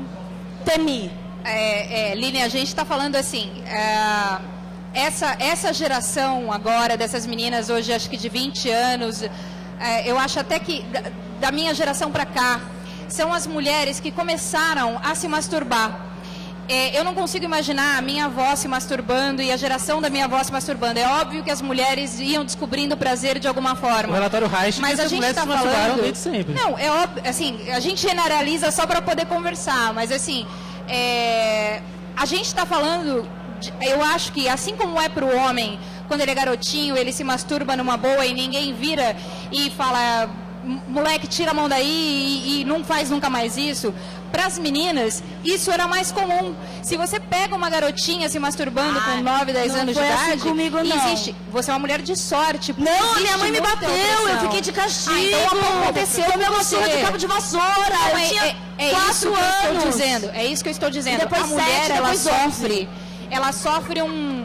S5: Temi.
S3: É, é, Lini, a gente está falando assim... É... Essa, essa geração agora, dessas meninas hoje, acho que de vinte anos, é, eu acho até que da, da minha geração para cá, são as mulheres que começaram a se masturbar. É, eu não consigo imaginar a minha avó se masturbando e a geração da minha avó se masturbando. É óbvio que as mulheres iam descobrindo prazer de alguma forma.
S2: O relatório Reich
S3: mas a gente está falando desde sempre. Não, é óbvio, assim, a gente generaliza só para poder conversar, mas assim, é, a gente está falando... Eu acho que, assim como é pro homem, quando ele é garotinho, ele se masturba numa boa e ninguém vira e fala, moleque, tira a mão daí e, e não faz nunca mais isso. Para as meninas, isso era mais comum. Se você pega uma garotinha se masturbando ah, com nove, dez anos de idade,
S5: assim comigo, não.
S3: Existe. Você é uma mulher de sorte.
S5: Não, minha mãe me bateu, eu fiquei de castigo. Ah,
S3: então aconteceu
S5: com uma surra de cabo de vassoura.
S3: Não,
S5: eu
S3: é,
S5: tinha
S3: é, é
S5: quatro
S3: isso que
S5: anos.
S3: eu estou dizendo. É isso que eu estou dizendo.
S5: E depois
S3: a mulher,
S5: sete,
S3: ela
S5: depois
S3: sofre. Ela sofre um...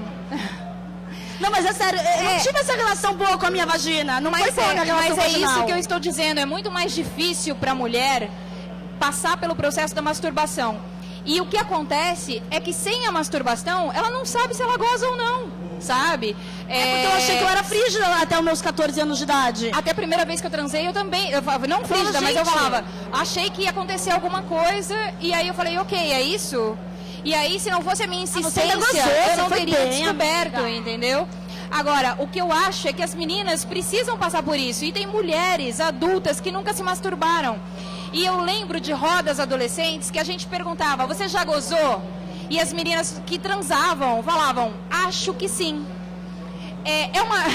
S5: Não, mas é sério, eu é. não tive essa relação boa com a minha vagina. Não
S3: mas
S5: foi boa
S3: é,
S5: a relação
S3: Mas é
S5: vaginal.
S3: isso que eu estou dizendo. É muito mais difícil para a mulher passar pelo processo da masturbação. E o que acontece é que sem a masturbação, ela não sabe se ela goza ou não, sabe?
S5: É, é porque eu achei que eu era frígida até os meus catorze anos de idade.
S3: Até a primeira vez que eu transei, eu também... Eu falava, não frígida, mas eu falava... Achei que ia acontecer alguma coisa, e aí eu falei, ok, é isso... E aí, se não fosse a minha insistência, ah, gostou, eu não teria bem, descoberto, amiga. Entendeu? Agora, o que eu acho é que as meninas precisam passar por isso. E tem mulheres adultas que nunca se masturbaram. E eu lembro de rodas adolescentes que a gente perguntava, você já gozou? E as meninas que transavam falavam, acho que sim. É, é uma...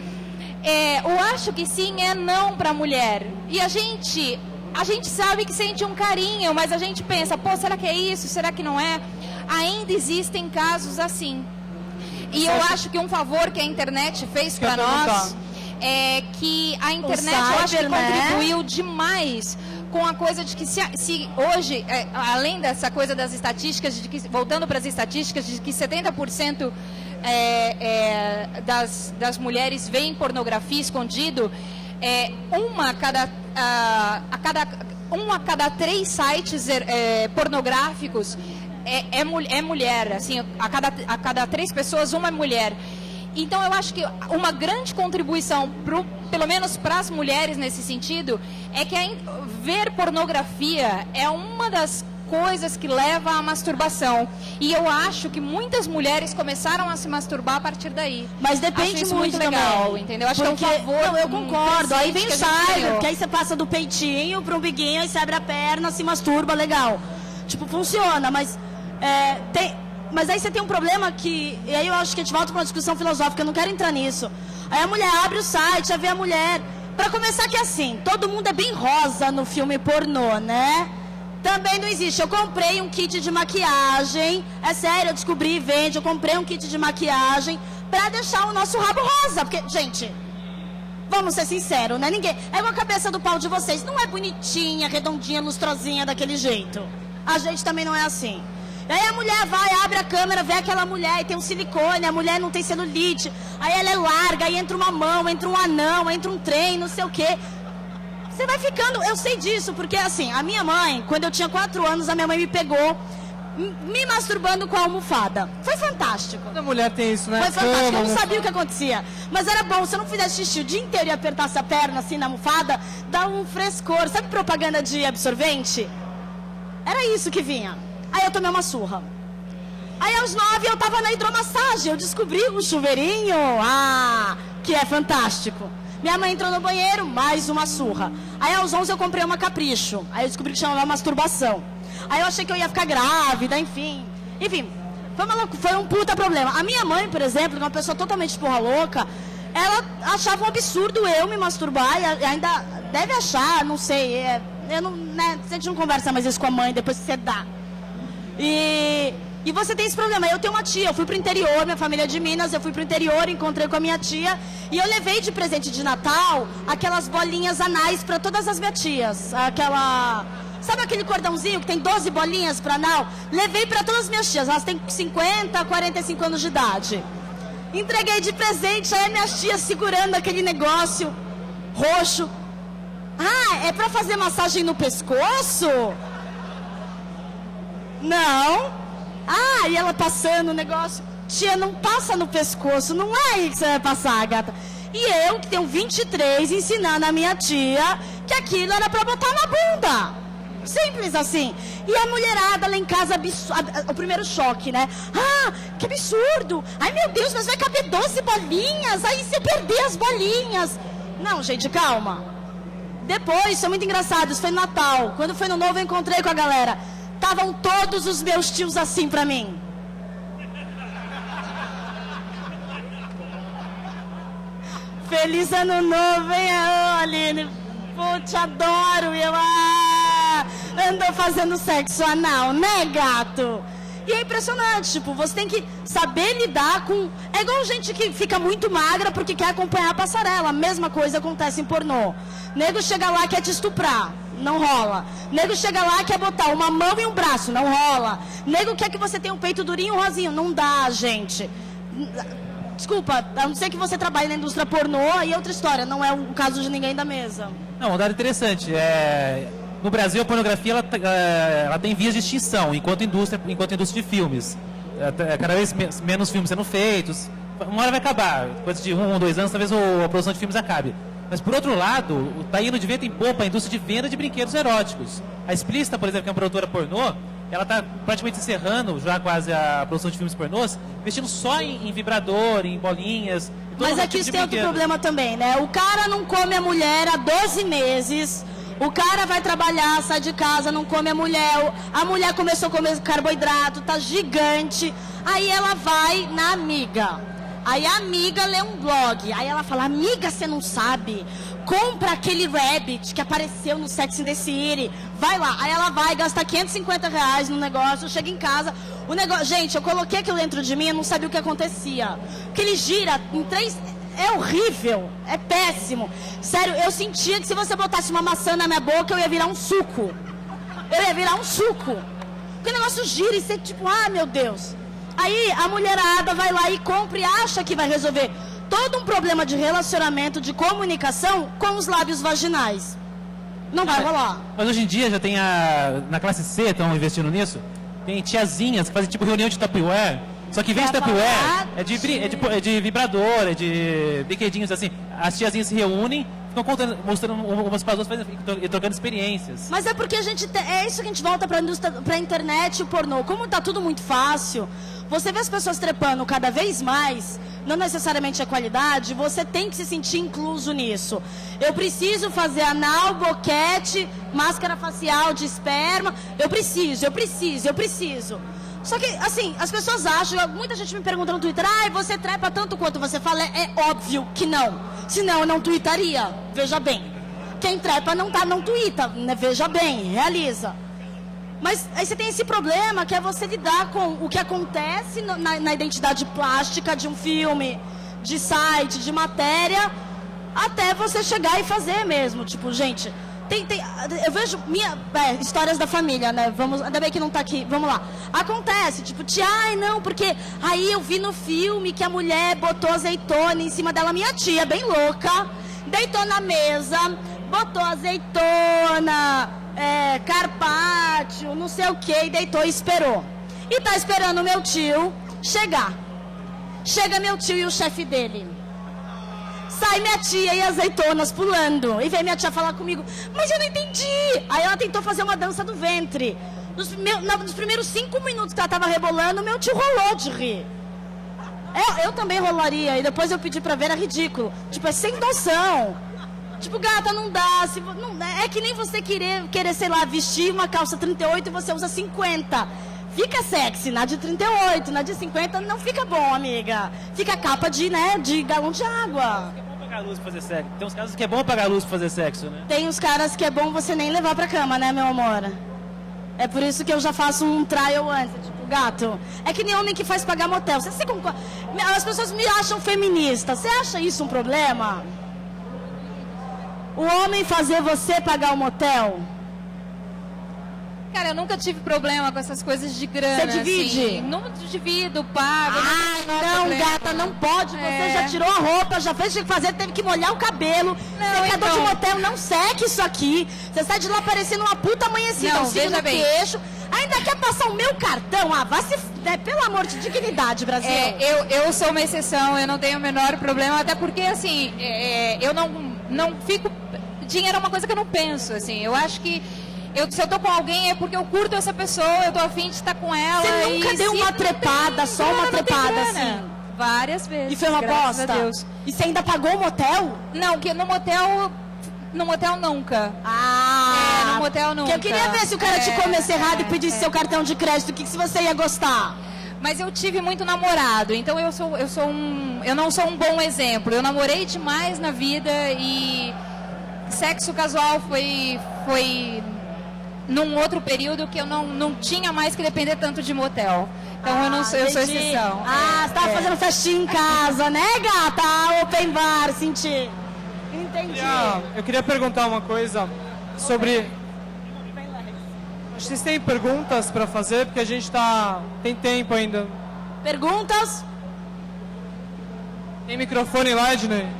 S3: é, o acho que sim é não pra mulher. E a gente... A gente sabe que sente um carinho, mas a gente pensa, pô, será que é isso? Será que não é? Ainda existem casos assim. E eu acho que um favor que a internet fez para nós é que a internet, cyber, eu acho que contribuiu, né, demais com a coisa de que se, se hoje, é, além dessa coisa das estatísticas, de que, voltando para as estatísticas, de que setenta por cento é, é, das, das mulheres veem pornografia escondido, é, uma a cada, a, a cada, um a cada três sites é, pornográficos é, é, é mulher, assim, a cada, a cada três pessoas, uma é mulher. Então, eu acho que uma grande contribuição, pro, pelo menos para as mulheres nesse sentido, é que a, ver pornografia é uma das coisas que leva à masturbação. E eu acho que muitas mulheres começaram a se masturbar a partir daí.
S5: Mas depende muito,
S3: muito legal,
S5: também,
S3: entendeu? Acho
S5: porque,
S3: que é um favor.
S5: Não, eu concordo. Aí vem o cyber, porque aí você passa do peitinho para um biguinho, aí você abre a perna, se masturba, legal. Tipo, funciona, mas é, tem... Mas aí você tem um problema que... E aí eu acho que a gente volta para uma discussão filosófica, eu não quero entrar nisso. Aí a mulher abre o site, aí vê a mulher... Para começar que é assim, todo mundo é bem rosa no filme pornô, né? Também não existe. Eu comprei um kit de maquiagem. É sério, eu descobri e vende. Eu comprei um kit de maquiagem para deixar o nosso rabo rosa. Porque, gente, vamos ser sinceros, né? Ninguém... É igual a cabeça do pau de vocês. Não é bonitinha, redondinha, lustrosinha daquele jeito. A gente também não é assim. Aí a mulher vai, abre a câmera, vê aquela mulher e tem um silicone, a mulher não tem celulite. Aí ela é larga, aí entra uma mão, entra um anão, entra um trem, não sei o quê. Você vai ficando, eu sei disso, porque assim, a minha mãe, quando eu tinha quatro anos, a minha mãe me pegou me masturbando com a almofada. Foi fantástico.
S1: Toda mulher tem isso, né?
S5: Foi fantástico, eu não sabia o que acontecia. Mas era bom, se eu não fizesse xixi o dia inteiro e apertasse a perna assim na almofada, dá um frescor. Sabe propaganda de absorvente? Era isso que vinha. Aí eu tomei uma surra. Aí aos nove eu tava na hidromassagem. Eu descobri o chuveirinho. Ah, que é fantástico. Minha mãe entrou no banheiro, mais uma surra. Aí aos onze eu comprei uma Capricho. Aí eu descobri que chamava masturbação. Aí eu achei que eu ia ficar grávida, enfim. Enfim, Foi, uma louca, foi um puta problema. A minha mãe, por exemplo, que é uma pessoa totalmente porra louca, ela achava um absurdo eu me masturbar, e ainda deve achar, não sei, é, eu não, né, a gente não conversa mais isso com a mãe depois que você dá. E, e você tem esse problema. Eu tenho uma tia, eu fui pro interior, minha família é de Minas, eu fui pro interior, encontrei com a minha tia, e eu levei de presente de Natal aquelas bolinhas anais para todas as minhas tias, aquela... Sabe aquele cordãozinho que tem doze bolinhas para anal? Levei para todas as minhas tias, elas têm cinquenta, quarenta e cinco anos de idade. Entreguei de presente, aí minhas tias segurando aquele negócio roxo. Ah, é pra fazer massagem no pescoço? Não. Ah, e ela passando o negócio. Tia, não passa no pescoço, não é aí que você vai passar, gata. E eu, que tenho vinte e três, ensinando a minha tia que aquilo era pra botar na bunda. Simples assim. E a mulherada lá em casa, o primeiro choque, né? Ah, que absurdo. Ai, meu Deus, mas vai caber doze bolinhas. Aí se eu perder as bolinhas. Não, gente, calma. Depois, isso é muito engraçado, isso foi no Natal. Quando foi no Novo, eu encontrei com a galera. Estavam todos os meus tios assim pra mim. Feliz ano novo, hein, Aline? Pô, te adoro. E eu, ah, andou fazendo sexo anal, né, gato? E é impressionante, tipo, você tem que saber lidar com... É igual gente que fica muito magra porque quer acompanhar a passarela. A mesma coisa acontece em pornô. Nego chega lá e quer te estuprar. Não rola. Nego chega lá e quer botar uma mão e um braço. Não rola. Nego quer que você tenha um peito durinho e um rosinho. Não dá, gente. Desculpa, a não ser que você trabalhe na indústria pornô, e outra história. Não é o caso de ninguém da mesa.
S2: Não, um dado interessante. É... No Brasil, a pornografia ela, ela tem vias de extinção, enquanto indústria, enquanto indústria de filmes. Cada vez menos filmes sendo feitos. Uma hora vai acabar. Coisa de um ou dois anos, talvez a produção de filmes acabe. Mas, por outro lado, está indo de vento em popa a indústria de venda de brinquedos eróticos. A Explícita, por exemplo, que é uma produtora pornô, ela está praticamente encerrando já quase a produção de filmes pornôs, investindo só em, em vibrador, em bolinhas.
S5: Mas aqui tipo tem outro problema também, né? O cara não come a mulher há doze meses... O cara vai trabalhar, sai de casa, não come a mulher. A mulher começou a comer carboidrato, tá gigante. Aí ela vai na amiga. Aí a amiga lê um blog. Aí ela fala, amiga, você não sabe? Compra aquele Rabbit que apareceu no Sex and the City. Vai lá. Aí ela vai, gasta quinhentos e cinquenta reais no negócio, chega em casa. O negócio... Gente, eu coloquei aquilo dentro de mim e não sabia o que acontecia. Porque ele gira em três... É horrível, é péssimo. Sério, eu sentia que se você botasse uma maçã na minha boca, eu ia virar um suco. Eu ia virar um suco. Porque o negócio gira e você tipo, ah, meu Deus. Aí a mulherada vai lá e compra e acha que vai resolver todo um problema de relacionamento, de comunicação com os lábios vaginais. Não vai rolar.
S2: Mas hoje em dia já tem a... Na classe C, estão investindo nisso, tem tiazinhas que fazem tipo reunião de Tupperware. Só que em vez de Tupperware, é de, é, de, é de vibrador, é de brinquedinhos assim. As tiazinhas se reúnem, ficam contando, mostrando umas para as outras e trocando experiências.
S5: Mas é porque a gente... Te, é isso que a gente volta para a internet e o pornô. Como tá tudo muito fácil, você vê as pessoas trepando cada vez mais, não necessariamente a qualidade, você tem que se sentir incluso nisso. Eu preciso fazer anal, boquete, máscara facial de esperma. Eu preciso, eu preciso, eu preciso. Só que, assim, as pessoas acham, muita gente me pergunta no Twitter, ah, você trepa tanto quanto você fala, é, é óbvio que não. Senão eu não tuitaria, veja bem. Quem trepa não tá, não tuita, né? Veja bem, realiza. Mas aí você tem esse problema, que é você lidar com o que acontece no, na, na identidade plástica de um filme, de site, de matéria, até você chegar e fazer mesmo. Tipo, gente... Tem, tem, eu vejo minha, é, histórias da família, né? Vamos, ainda bem que não tá aqui. Vamos lá. Acontece, tipo, tia, ai não, porque aí eu vi no filme que a mulher botou azeitona em cima dela. Minha tia, bem louca, deitou na mesa, botou azeitona, é, carpaccio, não sei o que, e deitou e esperou. E tá esperando o meu tio chegar. Chega meu tio e o chefe dele. Sai minha tia e azeitonas pulando. E vem minha tia falar comigo, mas eu não entendi. Aí ela tentou fazer uma dança do ventre. Nos, meu, nos primeiros cinco minutos que ela tava rebolando, meu tio rolou de rir. Eu, eu também rolaria. E depois eu pedi pra ver, era ridículo. Tipo, é sem noção. Tipo, gata, não dá. Se, não, é que nem você querer, querer, sei lá, vestir uma calça trinta e oito e você usa cinquenta. fica sexy. Na de trinta e oito, na de cinquenta não fica bom, amiga. Fica capa de, né, de galão de água.
S2: É bom pagar luz pra fazer sexo. Tem uns casos que é bom pagar luz pra fazer sexo, né?
S5: Tem uns caras que é bom você nem levar pra cama, né, meu amor? É por isso que eu já faço um trial antes, tipo, gato. É que nem homem que faz pagar motel. Você, você concorda? As pessoas me acham feminista. Você acha isso um problema? O homem fazer você pagar o motel?
S3: Cara, eu nunca tive problema com essas coisas de grana.
S5: Você divide?
S3: Assim. Não divido, pago.
S5: Ah, não,
S3: problema.
S5: gata, não pode. Você
S3: É.
S5: já tirou a roupa, já fez o que fazer, teve que molhar o cabelo.
S3: Não,
S5: Secador
S3: então.
S5: de motel, não seque isso aqui. Você sai de lá parecendo uma puta amanhecida,
S3: Não,
S5: um cílio
S3: veja
S5: no
S3: bem.
S5: queixo. Ainda quer passar o meu cartão? Ah, vá se... f- né, pelo amor de dignidade, Brasil.
S3: É, eu, eu sou uma exceção, eu não tenho o menor problema, até porque, assim, é, eu não, não fico... Dinheiro é uma coisa que eu não penso, assim. Eu acho que eu, se eu tô com alguém é porque eu curto essa pessoa, eu tô afim de estar com ela.
S5: Você nunca
S3: e
S5: deu
S3: se
S5: uma
S3: não
S5: trepada,
S3: tem
S5: só
S3: grana,
S5: uma
S3: não tem
S5: trepada,
S3: grana.
S5: assim?
S3: Várias vezes.
S5: E foi uma
S3: graças
S5: bosta?
S3: a Deus.
S5: E você ainda pagou o motel?
S3: Não, que no motel... No motel nunca.
S5: Ah!
S3: É, no motel nunca.
S5: Que eu queria ver se o cara te
S3: É,
S5: comesse errado
S3: é,
S5: e pedisse
S3: é.
S5: seu cartão de crédito, o que, que você ia gostar?
S3: Mas eu tive muito namorado, então eu sou, eu sou um, eu não sou um bom exemplo. Eu namorei demais na vida e sexo casual foi, foi num outro período que eu não, não tinha mais que depender tanto de motel. Então eu não sou, eu sou
S5: entendi.
S3: exceção.
S5: Ah,
S3: É,
S5: você tava
S3: é.
S5: fazendo festinha em casa, né, gata? Open bar, senti. Entendi.
S1: Ah, eu queria perguntar uma coisa sobre... Vocês têm perguntas para fazer? Porque a gente tá... tem tempo ainda.
S5: Perguntas?
S1: Tem microfone lá, Ednei?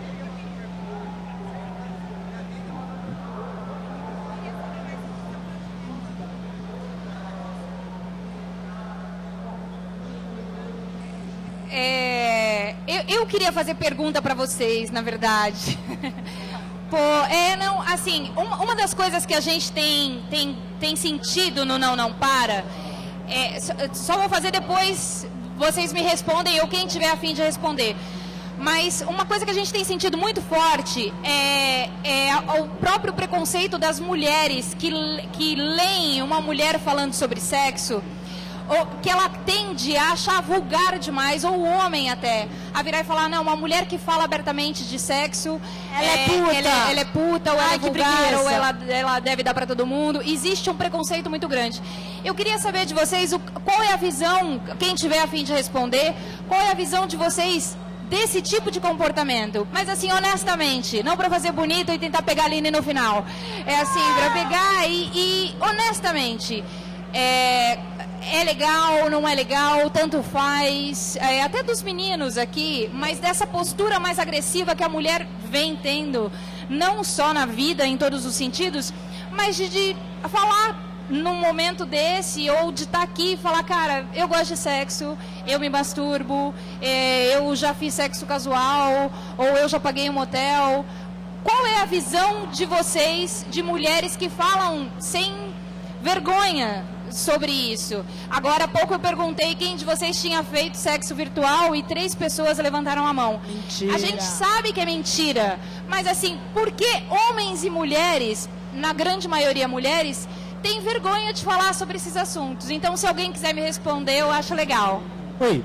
S3: É, eu, eu queria fazer pergunta pra vocês, na verdade. Pô, é, não, assim, uma, uma das coisas que a gente tem, tem, tem sentido no Não Não Para, é, só, só vou fazer depois, vocês me respondem, ou quem tiver a fim de responder. Mas uma coisa que a gente tem sentido muito forte é, é o próprio preconceito das mulheres que, que leem uma mulher falando sobre sexo, ou que ela tende a achar vulgar demais, ou o homem até, a virar e falar, não, uma mulher que fala abertamente de sexo,
S5: Ela é puta.
S3: Ela é, ela é puta, ou
S5: Ai,
S3: ela é
S5: que
S3: vulgar,
S5: preguiça.
S3: ou ela, ela deve dar pra todo mundo. Existe um preconceito muito grande. Eu queria saber de vocês, o, qual é a visão, quem tiver a fim de responder, qual é a visão de vocês desse tipo de comportamento? Mas assim, honestamente, não pra fazer bonito e tentar pegar a Aline no final. É assim, pra pegar e, e honestamente, é... É legal, não é legal, tanto faz, é, até dos meninos aqui, mas dessa postura mais agressiva que a mulher vem tendo, não só na vida, em todos os sentidos, mas de, de falar num momento desse, ou de estar aqui e falar, cara, eu gosto de sexo, eu me masturbo, é, eu já fiz sexo casual, ou eu já paguei um motel. Qual é a visão de vocês, de mulheres que falam sem vergonha sobre isso? Agora há pouco eu perguntei quem de vocês tinha feito sexo virtual e três pessoas levantaram a mão.
S5: Mentira.
S3: A gente sabe que é mentira, mas assim, por que homens e mulheres, na grande maioria mulheres, têm vergonha de falar sobre esses assuntos? Então, se alguém quiser me responder, eu acho legal.
S6: Oi.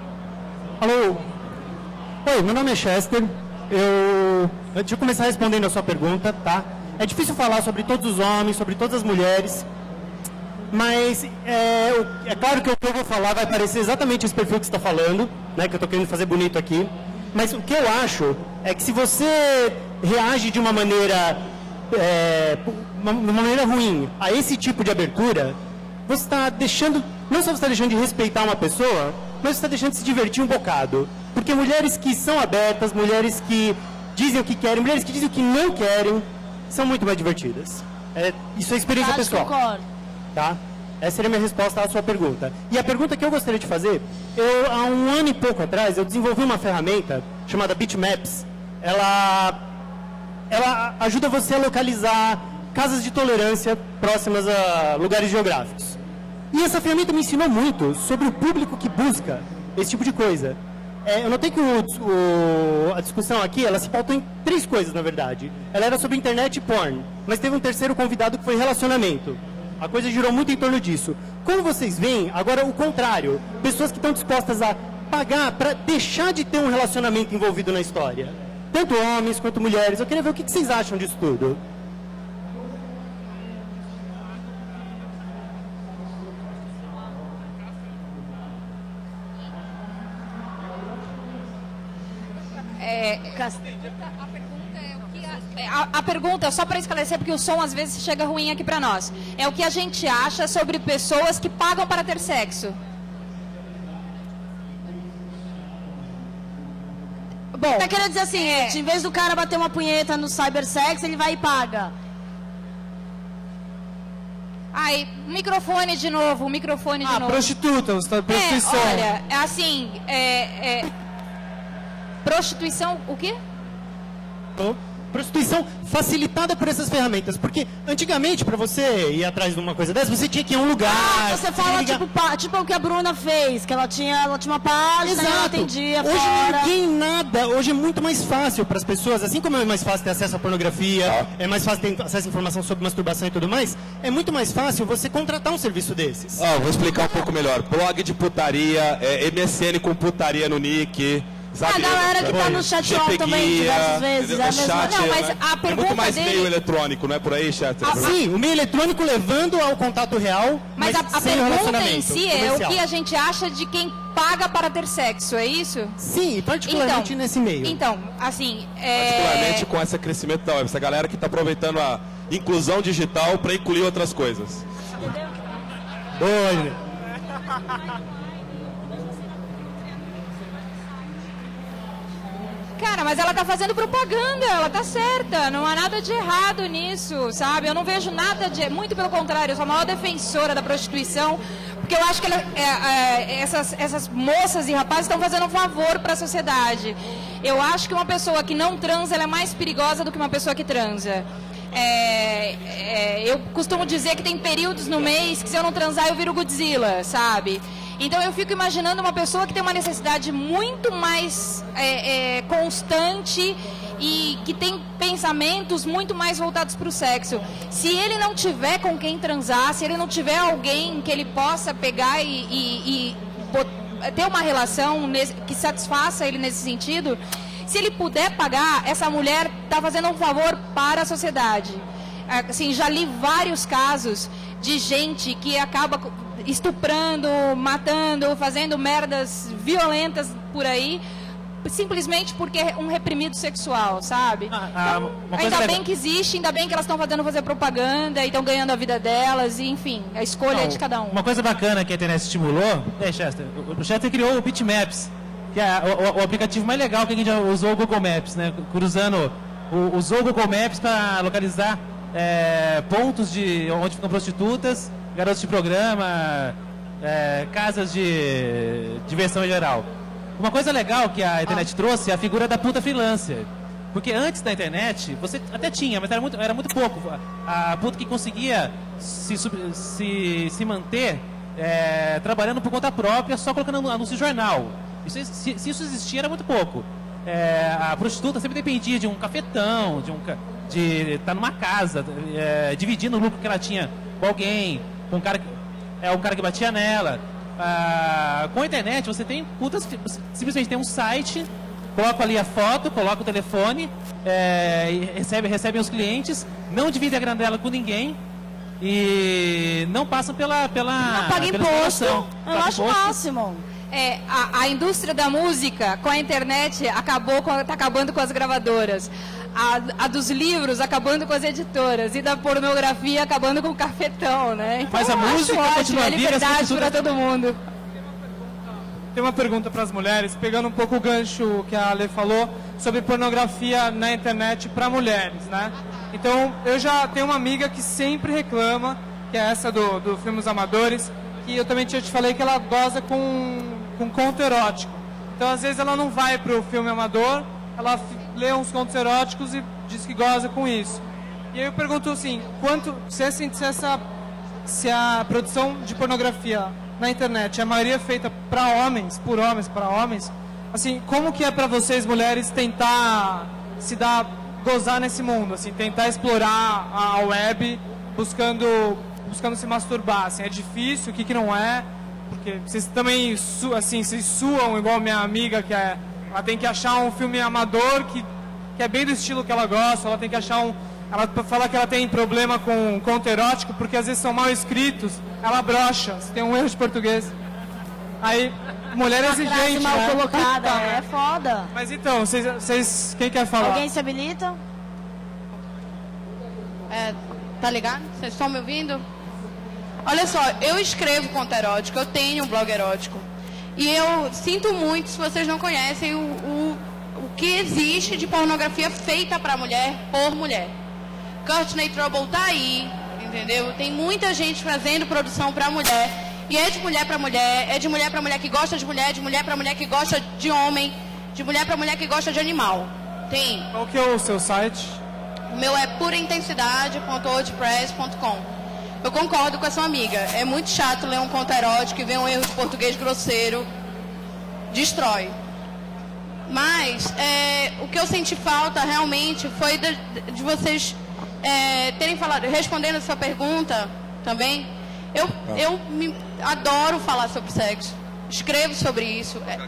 S6: Alô. Oi, meu nome é Chester. Eu... Antes de começar respondendo a sua pergunta, tá? É difícil falar sobre todos os homens, sobre todas as mulheres, mas é, o- é claro que o que eu vou falar vai parecer exatamente esse perfil que você está falando, né? Que eu estou querendo fazer bonito aqui. Mas o que eu acho é que se você reage de uma maneira, é, uma, uma maneira ruim a esse tipo de abertura, você está deixando, não só você está deixando de respeitar uma pessoa, mas você está deixando de se divertir um bocado. Porque mulheres que são abertas, mulheres que dizem o que querem, mulheres que dizem o que não querem, são muito mais divertidas. É, isso é experiência
S5: Verdade,
S6: pessoal.
S5: concordo.
S6: Tá? Essa seria a minha resposta à sua pergunta. E a pergunta que eu gostaria de fazer, eu, há um ano e pouco atrás, eu desenvolvi uma ferramenta chamada Bitmaps. Ela, ela ajuda você a localizar casas de tolerância próximas a lugares geográficos. E essa ferramenta me ensinou muito sobre o público que busca esse tipo de coisa. É, eu notei que o, o, a discussão aqui, ela se pautou em três coisas, na verdade. Ela era sobre internet e porn, mas teve um terceiro convidado que foi relacionamento. A coisa girou muito em torno disso. Como vocês veem, agora o contrário. Pessoas que estão dispostas a pagar para deixar de ter um relacionamento envolvido na história. Tanto homens quanto mulheres. Eu queria ver o que vocês acham disso tudo.
S3: É, a, a pergunta, só para esclarecer, porque o som às vezes chega ruim aqui para nós, é o que a gente acha sobre pessoas que pagam para ter sexo. Bom,
S5: Tá querendo dizer assim,
S3: é...
S5: em vez do cara bater uma punheta no cybersex, ele vai e paga.
S3: Ai, microfone de novo, microfone de
S1: Ah,
S3: novo.
S1: prostitutas, tá? Prostituição.
S3: É, olha, é assim, é, é... prostituição, o quê?
S6: Prostituição facilitada por essas ferramentas. Porque antigamente, para você ir atrás de uma coisa dessa, você tinha que ir a um lugar.
S5: Ah, você fala
S6: ligar...
S5: tipo, pa- tipo o que a Bruna fez, que ela tinha, ela tinha uma página, ela
S6: Exato.
S5: atendia
S6: Hoje
S5: fora.
S6: ninguém nada. Hoje é muito mais fácil para as pessoas, assim como é mais fácil ter acesso à pornografia, é mais fácil ter acesso à informação sobre masturbação e tudo mais, é muito mais fácil você contratar um serviço desses.
S7: Ó, vou explicar um pouco melhor. Blog de putaria, é, M S N com putaria no nick. Sabe?
S5: A galera que tá no chat roll também diversas vezes, é a mesma-
S7: chat,
S3: Não, mas
S7: né?
S3: a
S7: é
S3: pergunta
S7: muito mais
S3: dele-
S7: meio eletrônico, não é por aí, chat?
S3: Ah,
S6: Sim, o meio eletrônico levando ao contato real,
S3: Mas,
S6: mas,
S3: a, a
S6: sem o
S3: pergunta
S6: relacionamento
S3: em si é o
S6: comercial.
S3: que a gente acha de quem paga para ter sexo, é isso?
S6: Sim, particularmente nesse meio.
S3: Então, assim, é...
S7: Particularmente com esse crescimento da web, essa galera que está aproveitando a inclusão digital para incluir outras coisas.
S6: Doido.
S3: Cara, mas ela tá fazendo propaganda, ela tá certa, não há nada de errado nisso, sabe? Eu não vejo nada de... Muito pelo contrário, eu sou a maior defensora da prostituição, porque eu acho que ela, é, é, essas, essas moças e rapazes estão fazendo um favor para a sociedade. Eu acho que uma pessoa que não transa, ela é mais perigosa do que uma pessoa que transa. É, é, eu costumo dizer que tem períodos no mês que se eu não transar eu viro Godzilla, sabe? Então eu fico imaginando uma pessoa que tem uma necessidade muito mais é, é, constante e que tem pensamentos muito mais voltados para o sexo. Se ele não tiver com quem transar, se ele não tiver alguém que ele possa pegar e, e, e bot- ter uma relação nesse, que satisfaça ele nesse sentido, se ele puder pagar, essa mulher está fazendo um favor para a sociedade. Assim, já li vários casos de gente que acaba estuprando, matando, fazendo merdas violentas por aí, simplesmente porque é um reprimido sexual, sabe?
S2: Ah, ah,
S3: Então,
S2: uma coisa
S3: ainda
S2: legal.
S3: bem que existe, ainda bem que elas estão fazendo fazer propaganda e estão ganhando a vida delas, e, enfim, a escolha
S2: Não,
S3: é de cada um.
S2: Uma coisa bacana que a internet estimulou, é, Chester, o o Chester criou o Bitmaps, que é o, o- o aplicativo mais legal que a gente já usou o Google Maps, né? Cruzando, o, usou o Google Maps para localizar é, pontos de onde ficam prostitutas, garotos de programa, é, casas de diversão em geral. Uma coisa legal que a internet trouxe é a figura da puta freelancer. Porque antes da internet, você até tinha, mas era muito, era muito pouco. A puta que conseguia se, sub- se, se manter é, trabalhando por conta própria, só colocando anúncio em jornal. Isso, se, se isso existia, era muito pouco. É, a prostituta sempre dependia de um cafetão, de um ca- de estar numa casa, é, dividindo o lucro que ela tinha com alguém, com um cara que, é, um cara que batia nela. Ah, com a internet, você tem putas que simplesmente tem um site, coloca ali a foto, coloca o telefone, é, e recebe, recebem os clientes, não dividem a grana dela com ninguém e não passam pela pela
S5: Não paga
S2: pela
S5: imposto.
S2: exploração.
S5: Eu
S2: Paga
S5: acho o
S2: imposto.
S5: máximo.
S3: É, a, a indústria da música, com a internet, acabou com, tá acabando com as gravadoras. A, a dos livros, acabando com as editoras. E da pornografia, acabando com o cafetão, né? Então,
S2: Mas a
S3: eu acho
S2: música
S3: ótimo,
S2: continua
S3: é
S2: viva, as
S3: liberdade
S2: pessoas-
S3: para todo mundo.
S1: Tem uma pergunta para as mulheres, pegando um pouco o gancho que a Ale falou sobre pornografia na internet para mulheres, né? Então, eu já tenho uma amiga que sempre reclama, que é essa do, do Filmes Amadores, que eu também tinha te falei que ela goza com, com conto erótico. Então, às vezes, ela não vai para o filme amador, ela f- lê uns contos eróticos e diz que goza com isso. E aí eu pergunto assim, quanto, se, essa, se, essa, se a produção de pornografia na internet, a maioria é feita para homens, por homens, para homens, assim, como que é para vocês, mulheres, tentar se dar, gozar nesse mundo, assim, tentar explorar a web, buscando buscando se masturbar, assim, é difícil, o que que não é? Porque vocês também, su assim, vocês suam igual minha amiga, que é, ela tem que achar um filme amador que, que é bem do estilo que ela gosta, ela tem que achar um... Ela fala que ela tem problema com conto erótico porque às vezes são mal escritos, ela brocha, se tem um erro de português. Aí, mulher exigente,
S5: mal
S1: né?
S5: colocada,
S1: Puta,
S5: é foda.
S1: Mas então, vocês, vocês, quem quer falar?
S5: Alguém se habilita?
S8: É, tá ligado? Vocês estão me ouvindo? Olha só, eu escrevo conto erótico, eu tenho um blog erótico. E eu sinto muito se vocês não conhecem o, o, o que existe de pornografia feita pra mulher, por mulher. Courtney Trouble tá aí, entendeu? Tem muita gente fazendo produção pra mulher. E é de mulher pra mulher, é de mulher pra mulher que gosta de mulher, de mulher pra mulher que gosta de homem, de mulher pra mulher que gosta de animal. Tem.
S1: Qual que é o seu site?
S8: O meu é pura intensidade ponto wordpress ponto com. Eu concordo com a sua amiga. É muito chato ler um conto erótico e ver um erro de português grosseiro. Destrói. Mas é, o que eu senti falta realmente foi de, de vocês é, terem falado, respondendo a sua pergunta também. Eu, eu me, adoro falar sobre sexo. Escrevo sobre isso. É,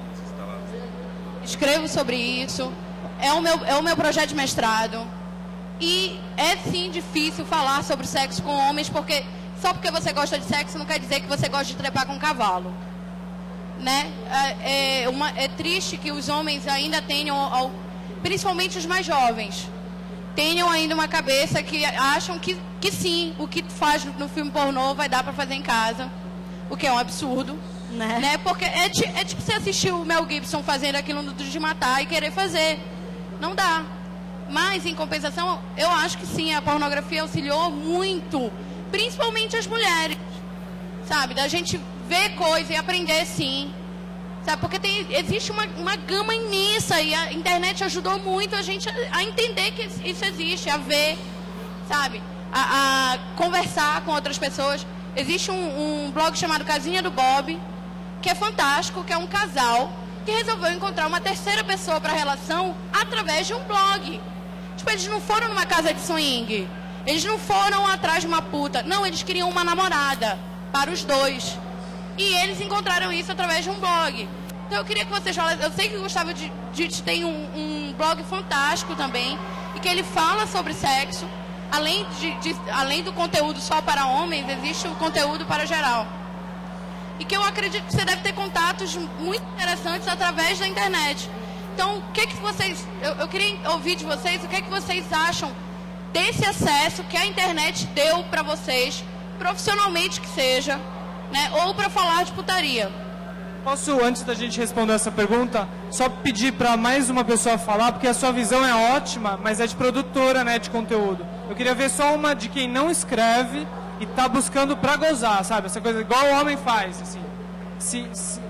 S8: escrevo sobre isso. É o meu, é o meu projeto de mestrado. E é sim difícil falar sobre sexo com homens, porque só porque você gosta de sexo não quer dizer que você gosta de trepar com um cavalo. Né? É, é, uma, é triste que os homens ainda tenham, ao, principalmente os mais jovens, tenham ainda uma cabeça que acham que, que sim, o que faz no filme pornô vai dar pra fazer em casa, o que é um absurdo. Né? Né? Porque é, é tipo você assistir o Mel Gibson fazendo aquilo no Duro de Matar e querer fazer. Não dá. Mas, em compensação, eu acho que sim, a pornografia auxiliou muito, principalmente as mulheres, sabe? Da gente ver coisa e aprender sim, sabe? Porque tem, existe uma, uma gama imensa e a internet ajudou muito a gente a, a entender que isso existe, a ver, sabe? A, a conversar com outras pessoas. Existe um, um blog chamado Casinha do Bob, que é fantástico, que é um casal que resolveu encontrar uma terceira pessoa para a relação através de um blog. Tipo, eles não foram numa casa de swing. Eles não foram atrás de uma puta. Não, eles queriam uma namorada para os dois. E eles encontraram isso através de um blog. Então eu queria que vocês falassem. Eu sei que o Gustavo Ditt tem um, um blog fantástico também. E que ele fala sobre sexo. Além, de, de, além do conteúdo só para homens, existe o conteúdo para geral. E que eu acredito que você deve ter contatos muito interessantes através da internet. Então, o que que vocês... Eu, eu queria ouvir de vocês o que que vocês acham desse acesso que a internet deu para vocês, profissionalmente que seja, né? Ou para falar de putaria.
S1: Posso, antes da gente responder essa pergunta, só pedir para mais uma pessoa falar, porque a sua visão é ótima, mas é de produtora, né, de conteúdo. Eu queria ver só uma de quem não escreve e tá buscando pra gozar, sabe? Essa coisa igual o homem faz, assim. Se... se...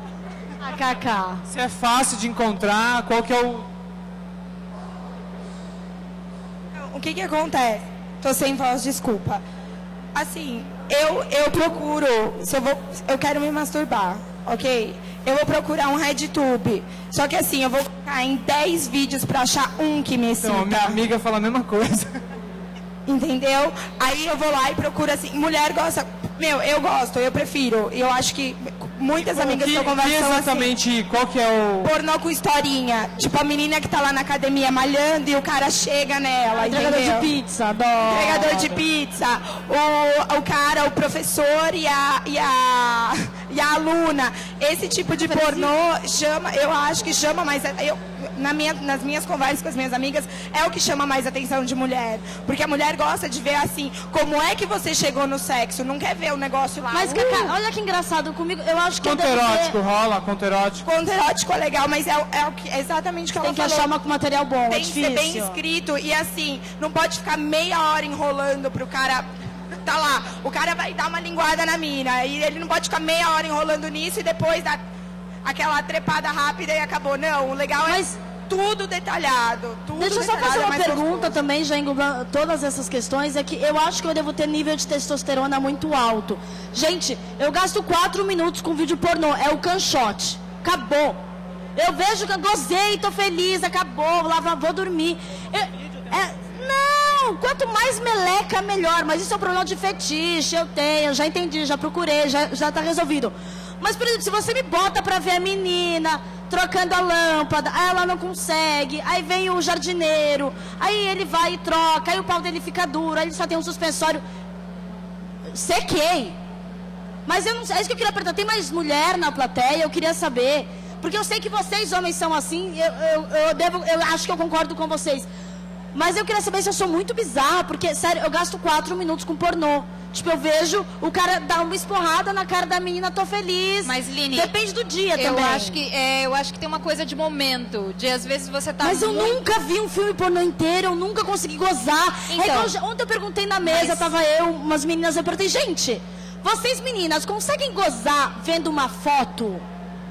S1: Se é fácil de encontrar, qual que é o...
S9: O que que acontece? Tô sem voz, desculpa. Assim, eu, eu procuro, se eu, vou, eu quero me masturbar, ok? Eu vou procurar um RedTube. Só que assim, eu vou colocar em dez vídeos pra achar um que me excita.
S1: Então, minha amiga fala a mesma coisa.
S9: Entendeu? Aí eu vou lá e procuro assim, mulher gosta... Meu, eu gosto, eu prefiro. E eu acho que muitas
S1: e,
S9: amigas
S1: que,
S9: que eu converso
S1: que exatamente,
S9: assim,
S1: qual que é o...
S9: pornô com historinha. Tipo, a menina que tá lá na academia malhando e o cara chega nela,
S5: Entregador
S9: entendeu?
S5: de pizza, adoro.
S9: Entregador de pizza. O, o cara, o professor e a, e, a, e a aluna. Esse tipo de pornô chama, eu acho que chama mais... Eu, na minha, nas minhas conversas com as minhas amigas, é o que chama mais atenção de mulher. Porque a mulher gosta de ver assim, como é que você chegou no sexo, não quer ver o negócio lá.
S5: Mas,
S9: uh,
S5: Cacá, olha que engraçado comigo, eu acho que...
S1: Conto erótico, ter... rola, conto erótico.
S9: Conto erótico é legal, mas é, é, o que, é exatamente o que
S5: Tem
S9: ela
S5: que
S9: falou.
S5: achar uma, com material bom,
S9: Tem
S5: é
S9: que ser bem
S5: difícil.
S9: escrito e assim, não pode ficar meia hora enrolando pro cara... Tá lá, o cara vai dar uma linguada na mina, e ele não pode ficar meia hora enrolando nisso e depois dar aquela trepada rápida e acabou. Não, o legal é... Mas... tudo detalhado, tudo
S5: Deixa eu só
S9: detalhado,
S5: fazer uma
S9: é
S5: pergunta
S9: gostoso.
S5: também, já englobando todas essas questões, é que eu acho que eu devo ter nível de testosterona muito alto. Gente, eu gasto quatro minutos com vídeo pornô, é o canchote, acabou. Eu vejo que eu gozei, tô feliz, acabou, lá vou dormir. Eu, é, não, quanto quanto mais meleca, melhor. Mas isso é um problema de fetiche, eu tenho, já entendi, já procurei, já, já tá resolvido. Mas, por exemplo, se você me bota pra ver a menina trocando a lâmpada, aí ela não consegue, aí vem o jardineiro, aí ele vai e troca, aí o pau dele fica duro, aí ele só tem um suspensório. Sequei. Mas eu não sei, é isso que eu queria perguntar. Tem mais mulher na plateia? Eu queria saber. Porque eu sei que vocês, homens, são assim. Eu, eu, eu, devo, eu acho que eu concordo com vocês. Mas eu queria saber se eu sou muito bizarra. Porque, sério, eu gasto quatro minutos com pornô. Tipo, eu vejo o cara dar uma esporrada na cara da menina, tô feliz.
S3: Mas, Line,
S5: depende do dia
S3: eu
S5: também.
S3: Acho que, é, eu acho que tem uma coisa de momento. De, às vezes, você tá
S5: Mas eu
S3: muito...
S5: nunca vi um filme pornô inteiro. Eu nunca consegui gozar.
S3: Então,
S5: é igual, ontem eu perguntei na mesa,
S3: mas...
S5: tava eu, umas meninas, eu perguntei, gente... Vocês, meninas, conseguem gozar vendo uma foto?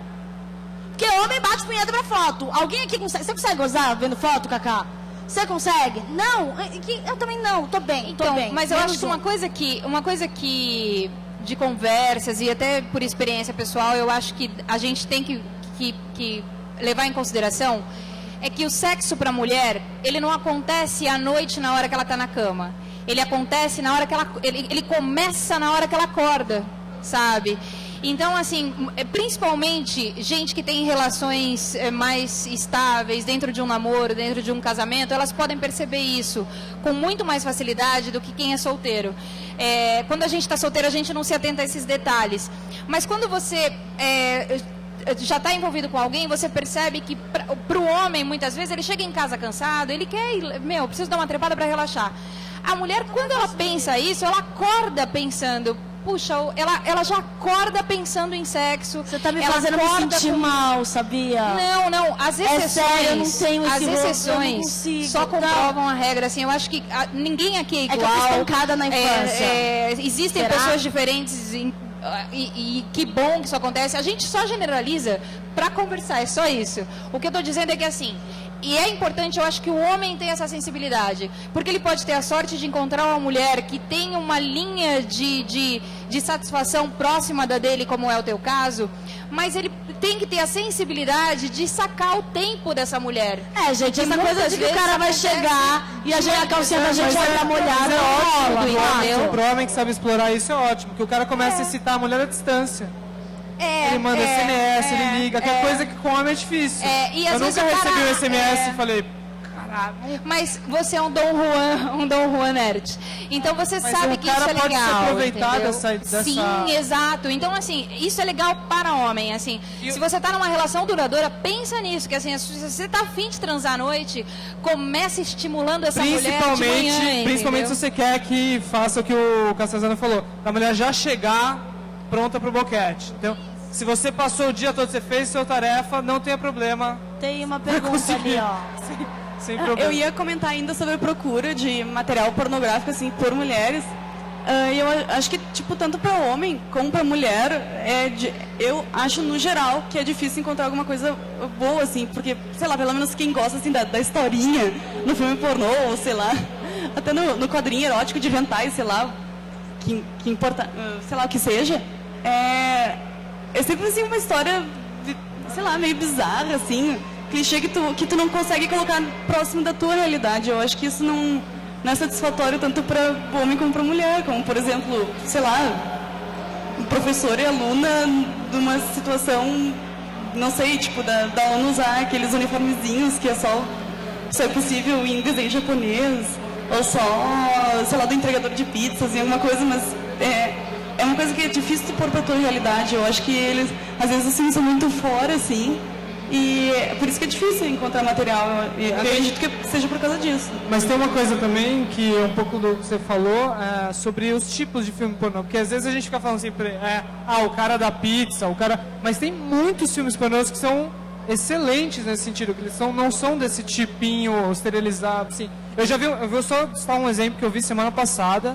S5: Porque homem bate punheta pra foto. Alguém aqui consegue? Você consegue gozar vendo foto, Cacá? Você consegue? Não? Eu também não. Tô bem, tô
S3: então,
S5: bem.
S3: Mas eu acho que uma coisa que, uma coisa que, de conversas e até por experiência pessoal, eu acho que a gente tem que, que, que levar em consideração é que o sexo pra mulher, ele não acontece à noite na hora que ela tá na cama. Ele acontece na hora que ela... Ele, ele começa na hora que ela acorda, sabe? Então, assim, principalmente gente que tem relações mais estáveis dentro de um namoro, dentro de um casamento, elas podem perceber isso com muito mais facilidade do que quem é solteiro. É, quando a gente está solteiro, a gente não se atenta a esses detalhes. Mas quando você... É, já está envolvido com alguém, você percebe que para o homem, muitas vezes, ele chega em casa cansado, ele quer ir, meu, preciso dar uma trepada para relaxar. A mulher, quando ela pensa isso, ela acorda pensando, puxa, ela, ela já acorda pensando em sexo.
S5: Você tá me
S3: ela
S5: fazendo me sentir com... mal, sabia?
S3: Não, não, as exceções,
S5: é sério, eu não tenho esse
S3: as exceções
S5: não consigo,
S3: só comprovam
S5: tá?
S3: a regra, assim, eu acho que a, ninguém aqui é igual.
S5: É que eu fui espancada na infância.
S3: É, é, existem
S5: Será?
S3: pessoas diferentes em, E, e que bom que isso acontece. A gente só generaliza para conversar, é só isso. O que eu estou dizendo é que assim, e é importante, eu acho que o homem tem essa sensibilidade, porque ele pode ter a sorte de encontrar uma mulher que tem uma linha de, de, de satisfação próxima da dele, como é o teu caso, mas ele tem que ter a sensibilidade de sacar o tempo dessa mulher.
S5: É, gente, essa coisa de que o cara vai chegar e a, gente, a calcinha da gente vai estar molhada,
S1: é
S5: rola,
S1: ótimo,
S5: entendeu?
S1: Pro homem que sabe explorar isso é ótimo, que o cara começa é. a excitar a mulher à distância.
S3: É,
S1: ele manda
S3: é,
S1: S M S,
S3: é,
S1: ele liga, que é coisa que com homem é difícil.
S3: É, e às
S1: eu
S3: vezes
S1: nunca
S3: o cara,
S1: recebi um S M S
S3: é...
S1: e falei, caralho.
S3: Mas você é um Dom Juan, um Dom Juan nerd. Então você
S1: Mas
S3: sabe
S1: o
S3: que isso é
S1: cara pode
S3: legal.
S1: se aproveitar dessa, dessa...
S3: Sim, exato. Então, assim, isso é legal para homem. Assim, e se você está numa relação duradoura, pensa nisso, que assim, se você está afim de transar à noite, comece estimulando essa mulher de manhã,
S1: Principalmente se você quer que faça o que o Cassazano falou, a mulher já chegar pronta pro boquete. Então, se você passou o dia todo, você fez sua tarefa, não tem problema.
S5: Tem uma pergunta ali, ó.
S1: Sem, sem problema.
S10: Eu ia comentar ainda sobre a procura de material pornográfico, assim, por mulheres. Uh, eu acho que, tipo, tanto para homem como para mulher, é de, eu acho, no geral, que é difícil encontrar alguma coisa boa, assim, porque, sei lá, pelo menos quem gosta, assim, da, da historinha no filme pornô, ou sei lá, até no, no quadrinho erótico de hentai, sei lá, que, que importa, uh, sei lá, o que seja, é... É sempre assim uma história, sei lá, meio bizarra, assim, clichê que tu, que tu não consegue colocar próximo da tua realidade. Eu acho que isso não, não é satisfatório tanto para o homem como para a mulher. Como, por exemplo, sei lá, um professor e aluna de uma situação, não sei, tipo, da, da ONU usar aqueles uniformezinhos que é só, só é possível em desenho japonês, ou só, sei lá, do entregador de pizzas e alguma coisa, mas... É, É uma coisa que é difícil de pôr pra tua realidade. Eu acho que eles, às vezes, assim, são muito fora, assim. E é por isso que é difícil encontrar material. E acredito que seja por causa disso.
S1: Mas tem uma coisa também, que é um pouco do que você falou, é, sobre os tipos de filme pornô. Porque às vezes a gente fica falando sempre, é, ah, o cara da pizza, o cara... Mas tem muitos filmes pornôs que são excelentes nesse sentido, que eles são, não são desse tipinho esterilizado, assim. Eu já vi, eu vou só citar um exemplo que eu vi semana passada,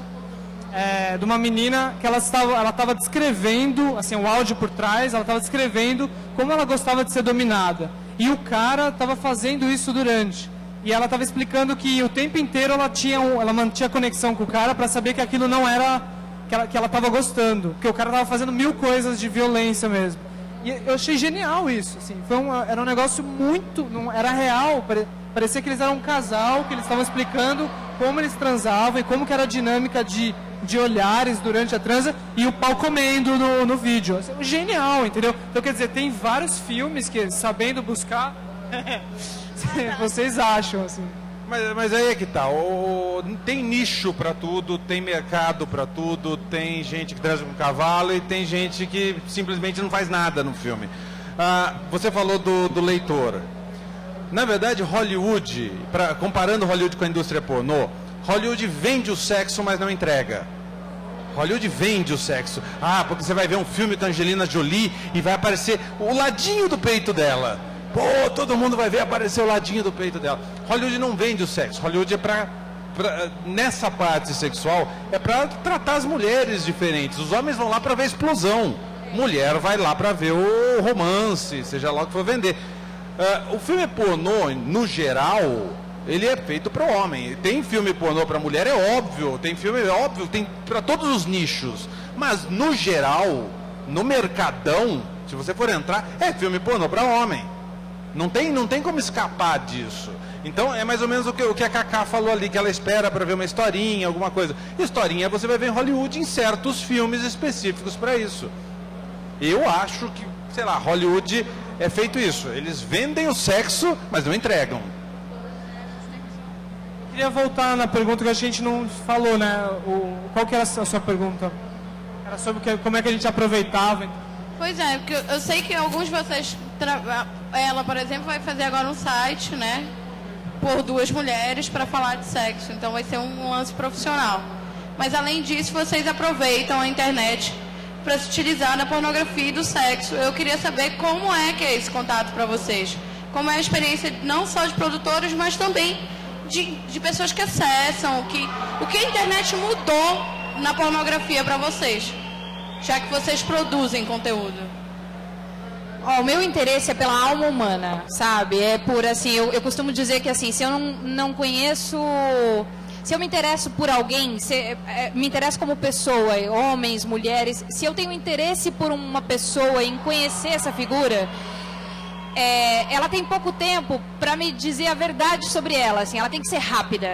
S1: É, de uma menina que ela estava, ela estava descrevendo, assim, o áudio por trás, ela estava descrevendo como ela gostava de ser dominada. E o cara estava fazendo isso durante. E ela estava explicando que o tempo inteiro ela tinha, um, ela mantinha conexão com o cara para saber que aquilo não era que ela que ela estava gostando, que o cara estava fazendo mil coisas de violência mesmo. E eu achei genial isso, assim, foi um, era um negócio muito, não, era real, pare, parecia que eles eram um casal, que eles estavam explicando como eles transavam e como que era a dinâmica de, de olhares durante a transa e o pau comendo no, no vídeo. Assim, genial, entendeu? Então, quer dizer, tem vários filmes que, sabendo buscar, vocês acham, assim.
S4: Mas, mas aí é que tá, o, tem nicho pra tudo, tem mercado pra tudo, tem gente que transa com cavalo e tem gente que simplesmente não faz nada no filme. Ah, você falou do, do leitor. Na verdade, Hollywood, pra, comparando Hollywood com a indústria pornô, Hollywood vende o sexo, mas não entrega. Hollywood vende o sexo. Ah, porque você vai ver um filme com a Angelina Jolie e vai aparecer o ladinho do peito dela. Pô, todo mundo vai ver aparecer o ladinho do peito dela. Hollywood não vende o sexo. Hollywood é pra, pra nessa parte sexual, é pra tratar as mulheres diferentes. Os homens vão lá pra ver explosão. Mulher vai lá pra ver o romance, seja lá o que for vender. Uh, o filme pornô, no geral, ele é feito para o homem. Tem filme pornô para mulher, é óbvio. Tem filme, é óbvio, tem para todos os nichos. Mas, no geral, no mercadão, se você for entrar, é filme pornô para homem. Não tem, não tem como escapar disso. Então, é mais ou menos o que, o que a Cacá falou ali, que ela espera para ver uma historinha, alguma coisa. Historinha você vai ver em Hollywood em certos filmes específicos para isso. Eu acho que, sei lá, Hollywood é feito isso. Eles vendem o sexo, mas não entregam.
S1: Queria voltar na pergunta que a gente não falou, né? O, qual que era a sua pergunta? Era sobre que, como é que a gente aproveitava.
S8: Pois é, porque eu sei que alguns de vocês... Tra... Ela, por exemplo, vai fazer agora um site, né? Por duas mulheres para falar de sexo. Então vai ser um lance profissional. Mas além disso, vocês aproveitam a internet para se utilizar na pornografia e do sexo. Eu queria saber como é que é esse contato para vocês. Como é a experiência não só de produtores, mas também de, de pessoas que acessam. O que, o que a internet mudou na pornografia para vocês, já que vocês produzem conteúdo.
S3: Oh, o meu interesse é pela alma humana, sabe? É por, assim, eu, eu costumo dizer que, assim, se eu não, não conheço... Se eu me interesso por alguém, se, é, me interesso como pessoa, homens, mulheres, se eu tenho interesse por uma pessoa, em conhecer essa figura, é, ela tem pouco tempo para me dizer a verdade sobre ela, assim, ela tem que ser rápida.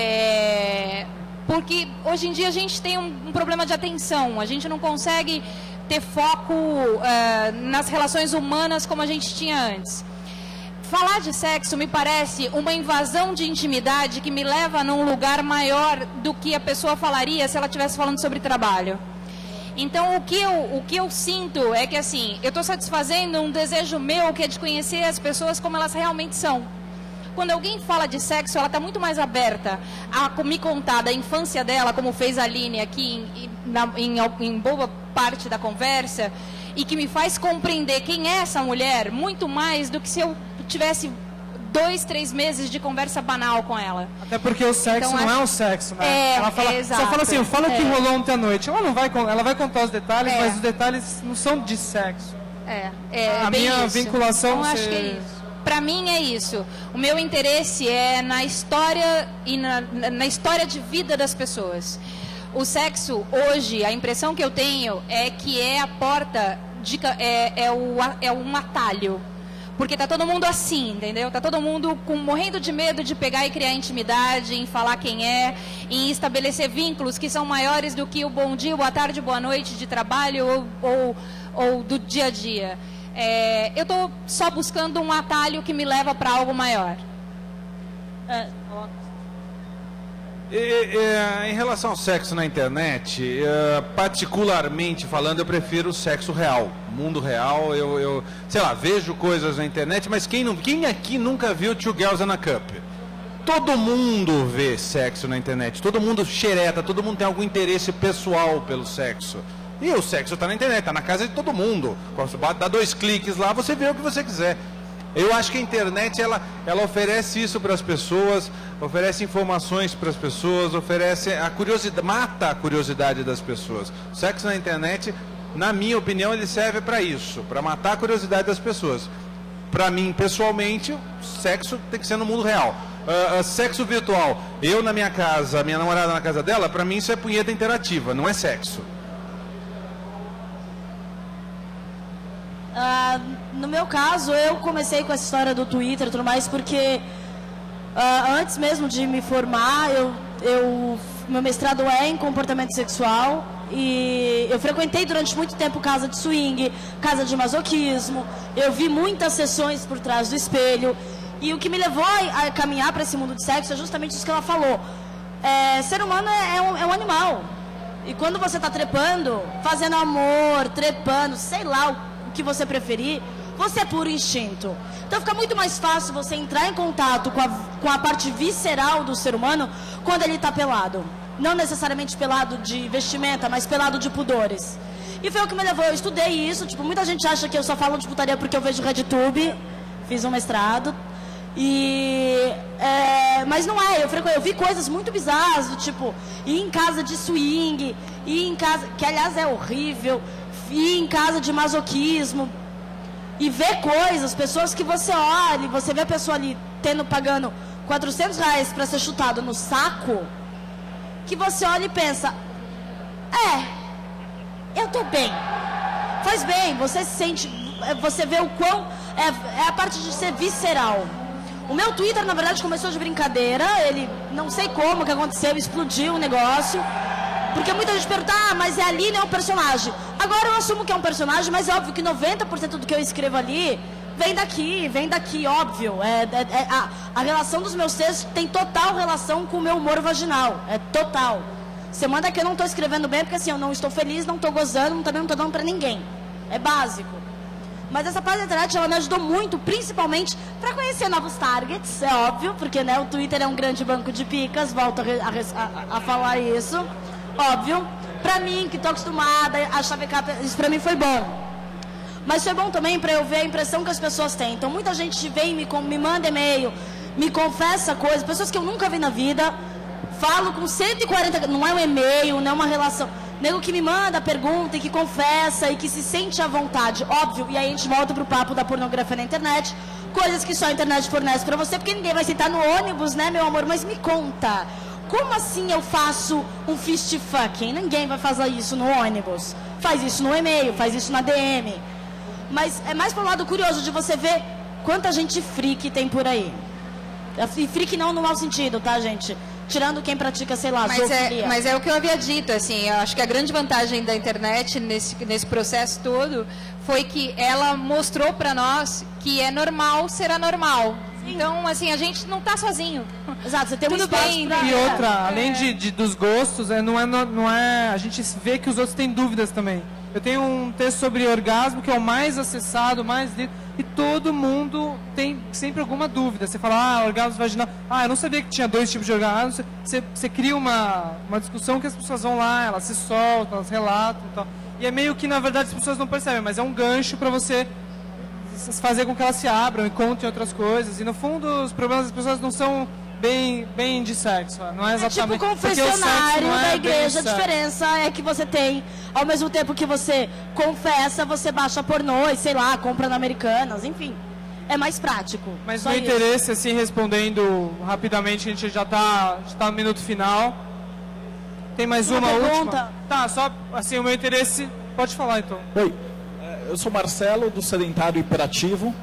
S3: É, porque hoje em dia a gente tem um, um problema de atenção, a gente não consegue ter foco uh, nas relações humanas como a gente tinha antes. Falar de sexo me parece uma invasão de intimidade que me leva num lugar maior do que a pessoa falaria se ela estivesse falando sobre trabalho. Então, o que eu, o que eu sinto é que, assim, eu estou satisfazendo um desejo meu, que é de conhecer as pessoas como elas realmente são. Quando alguém fala de sexo, ela está muito mais aberta a me contar da infância dela, como fez a Aline aqui em, na, em, em boa parte da conversa, e que me faz compreender quem é essa mulher, muito mais do que se eu tivesse dois, três meses de conversa banal com ela.
S1: Até porque o sexo então, não acho... é um sexo, né?
S3: É,
S1: ela fala,
S3: é, exato.
S1: Só fala assim, fala o
S3: é.
S1: que rolou ontem à noite. Ela não vai, ela vai contar os detalhes,
S3: é.
S1: mas os detalhes não são de sexo.
S3: É, é
S1: a
S3: bem
S1: minha
S3: isso.
S1: vinculação...
S3: Então, acho que é isso. Para mim é isso. O meu interesse é na história e na, na história de vida das pessoas. O sexo, hoje, a impressão que eu tenho é que é a porta, de, é, é, o, é um atalho. Porque tá todo mundo assim, entendeu? Tá todo mundo com, morrendo de medo de pegar e criar intimidade, em falar quem é, em estabelecer vínculos que são maiores do que o bom dia, boa tarde, boa noite de trabalho ou, ou, ou do dia a dia. É, eu estou só buscando um atalho que me leva para algo maior. É,
S4: e, e, em relação ao sexo na internet, uh, particularmente falando, eu prefiro o sexo real, mundo real. Eu, eu, sei lá, vejo coisas na internet, mas quem, não, quem aqui nunca viu Two Girls and a Cup? Todo mundo vê sexo na internet, todo mundo xereta, todo mundo tem algum interesse pessoal pelo sexo. E o sexo está na internet, está na casa de todo mundo. Você dá dois cliques lá, você vê o que você quiser. Eu acho que a internet, ela, ela oferece isso para as pessoas, oferece informações para as pessoas, oferece a curiosidade, mata a curiosidade das pessoas. O sexo na internet, na minha opinião, ele serve para isso, para matar a curiosidade das pessoas. Para mim, pessoalmente, o sexo tem que ser no mundo real. Uh, uh, sexo virtual, eu na minha casa, minha namorada na casa dela, para mim isso é punheta interativa, não é sexo.
S5: Uh, no meu caso, eu comecei com essa história do Twitter e tudo mais, porque uh, antes mesmo de me formar, eu, eu, meu mestrado é em comportamento sexual e eu frequentei durante muito tempo casa de swing, casa de masoquismo, eu vi muitas sessões por trás do espelho e o que me levou a, a caminhar para esse mundo de sexo é justamente isso que ela falou. É, ser humano é, é, um, é um animal e quando você está trepando, fazendo amor, trepando, sei lá o, o que você preferir, você é puro instinto. Então fica muito mais fácil você entrar em contato com a, com a parte visceral do ser humano quando ele está pelado. Não necessariamente pelado de vestimenta, mas pelado de pudores. E foi o que me levou, eu estudei isso, tipo, muita gente acha que eu só falo de putaria porque eu vejo RedTube, fiz um mestrado. E, é, mas não é, eu, eu vi coisas muito bizarras, do tipo, ir em casa de swing, ir em casa, que aliás é horrível, ir em casa de masoquismo, e ver coisas, pessoas que você olha, e você vê a pessoa ali tendo, pagando quatrocentos reais para ser chutado no saco, que você olha e pensa, é, eu tô bem, faz bem, você se sente, você vê o quão, é, é a parte de ser visceral. O meu Twitter, na verdade, começou de brincadeira, ele, não sei como que aconteceu, explodiu o negócio, porque muita gente pergunta, ah, mas é ali, não é um personagem. Agora eu assumo que é um personagem, mas é óbvio que noventa por cento do que eu escrevo ali vem daqui, vem daqui, óbvio. É, é, é, a, a relação dos meus textos tem total relação com o meu humor vaginal, é total. Você manda que eu não estou escrevendo bem, porque assim, eu não estou feliz, não estou gozando, também não estou dando pra ninguém. É básico. Mas essa parte da internet, ela me ajudou muito, principalmente para conhecer novos targets, é óbvio, porque né, o Twitter é um grande banco de picas, volto a, a, a falar isso, óbvio. Pra mim, que tô acostumada a chavecar, isso pra mim foi bom. Mas foi bom também para eu ver a impressão que as pessoas têm. Então, muita gente vem, me, me manda e-mail, me confessa coisas, pessoas que eu nunca vi na vida, falo com cento e quarenta, não é um e-mail, não é uma relação... Nego que me manda pergunta e que confessa e que se sente à vontade, óbvio. E aí a gente volta pro papo da pornografia na internet, coisas que só a internet fornece pra você, porque ninguém vai sentar no ônibus, né, meu amor? Mas me conta, como assim eu faço um fist fucking? Ninguém vai fazer isso no ônibus. Faz isso no e-mail, faz isso na D M. Mas é mais pro lado curioso de você ver quanta gente freak tem por aí. E freak não no mau sentido, tá, gente? Tirando quem pratica, sei lá,
S11: mas
S5: zoofilia.
S11: É, mas é o que eu havia dito, assim, eu acho que a grande vantagem da internet nesse, nesse processo todo foi que ela mostrou para nós que é normal ser anormal. Sim. Então, assim, a gente não tá sozinho.
S5: Exato, você tem
S11: Tudo
S5: um espaço
S11: bem,
S5: pra...
S1: E outra,
S11: É.
S1: além de, de- dos gostos, é, não, é, não é. A gente vê que os outros têm dúvidas também. Eu tenho um texto sobre orgasmo, que é o mais acessado, mais lido, e todo mundo tem sempre alguma dúvida. Você fala, ah, orgasmo vaginal. Ah, eu não sabia que tinha dois tipos de orgasmo. Você, você cria uma, uma discussão que as pessoas vão lá, elas se soltam, elas relatam e tal. E é meio que, na verdade, as pessoas não percebem, mas é um gancho para você fazer com que elas se abram e contem outras coisas. E, no fundo, os problemas das pessoas não são bem, bem de sexo. Não é
S5: É
S1: exatamente...
S5: tipo o
S1: porque o sexo
S5: confessionário
S1: não é
S5: da
S1: bem
S5: igreja. A
S1: sexo.
S5: diferença é que você tem, ao mesmo tempo que você confessa, você baixa pornô e, sei lá, compra na Americanas, enfim. É mais prático.
S1: Mas
S5: Só
S1: no
S5: isso.
S1: interesse, assim, respondendo rapidamente, a gente já está já tá no minuto final. Tem mais
S5: Uma
S1: uma,
S5: pergunta?
S1: última? Tá, só assim, o meu interesse... Pode falar, então.
S12: Oi, é, eu sou Marcelo, do Sedentário Hiperativo.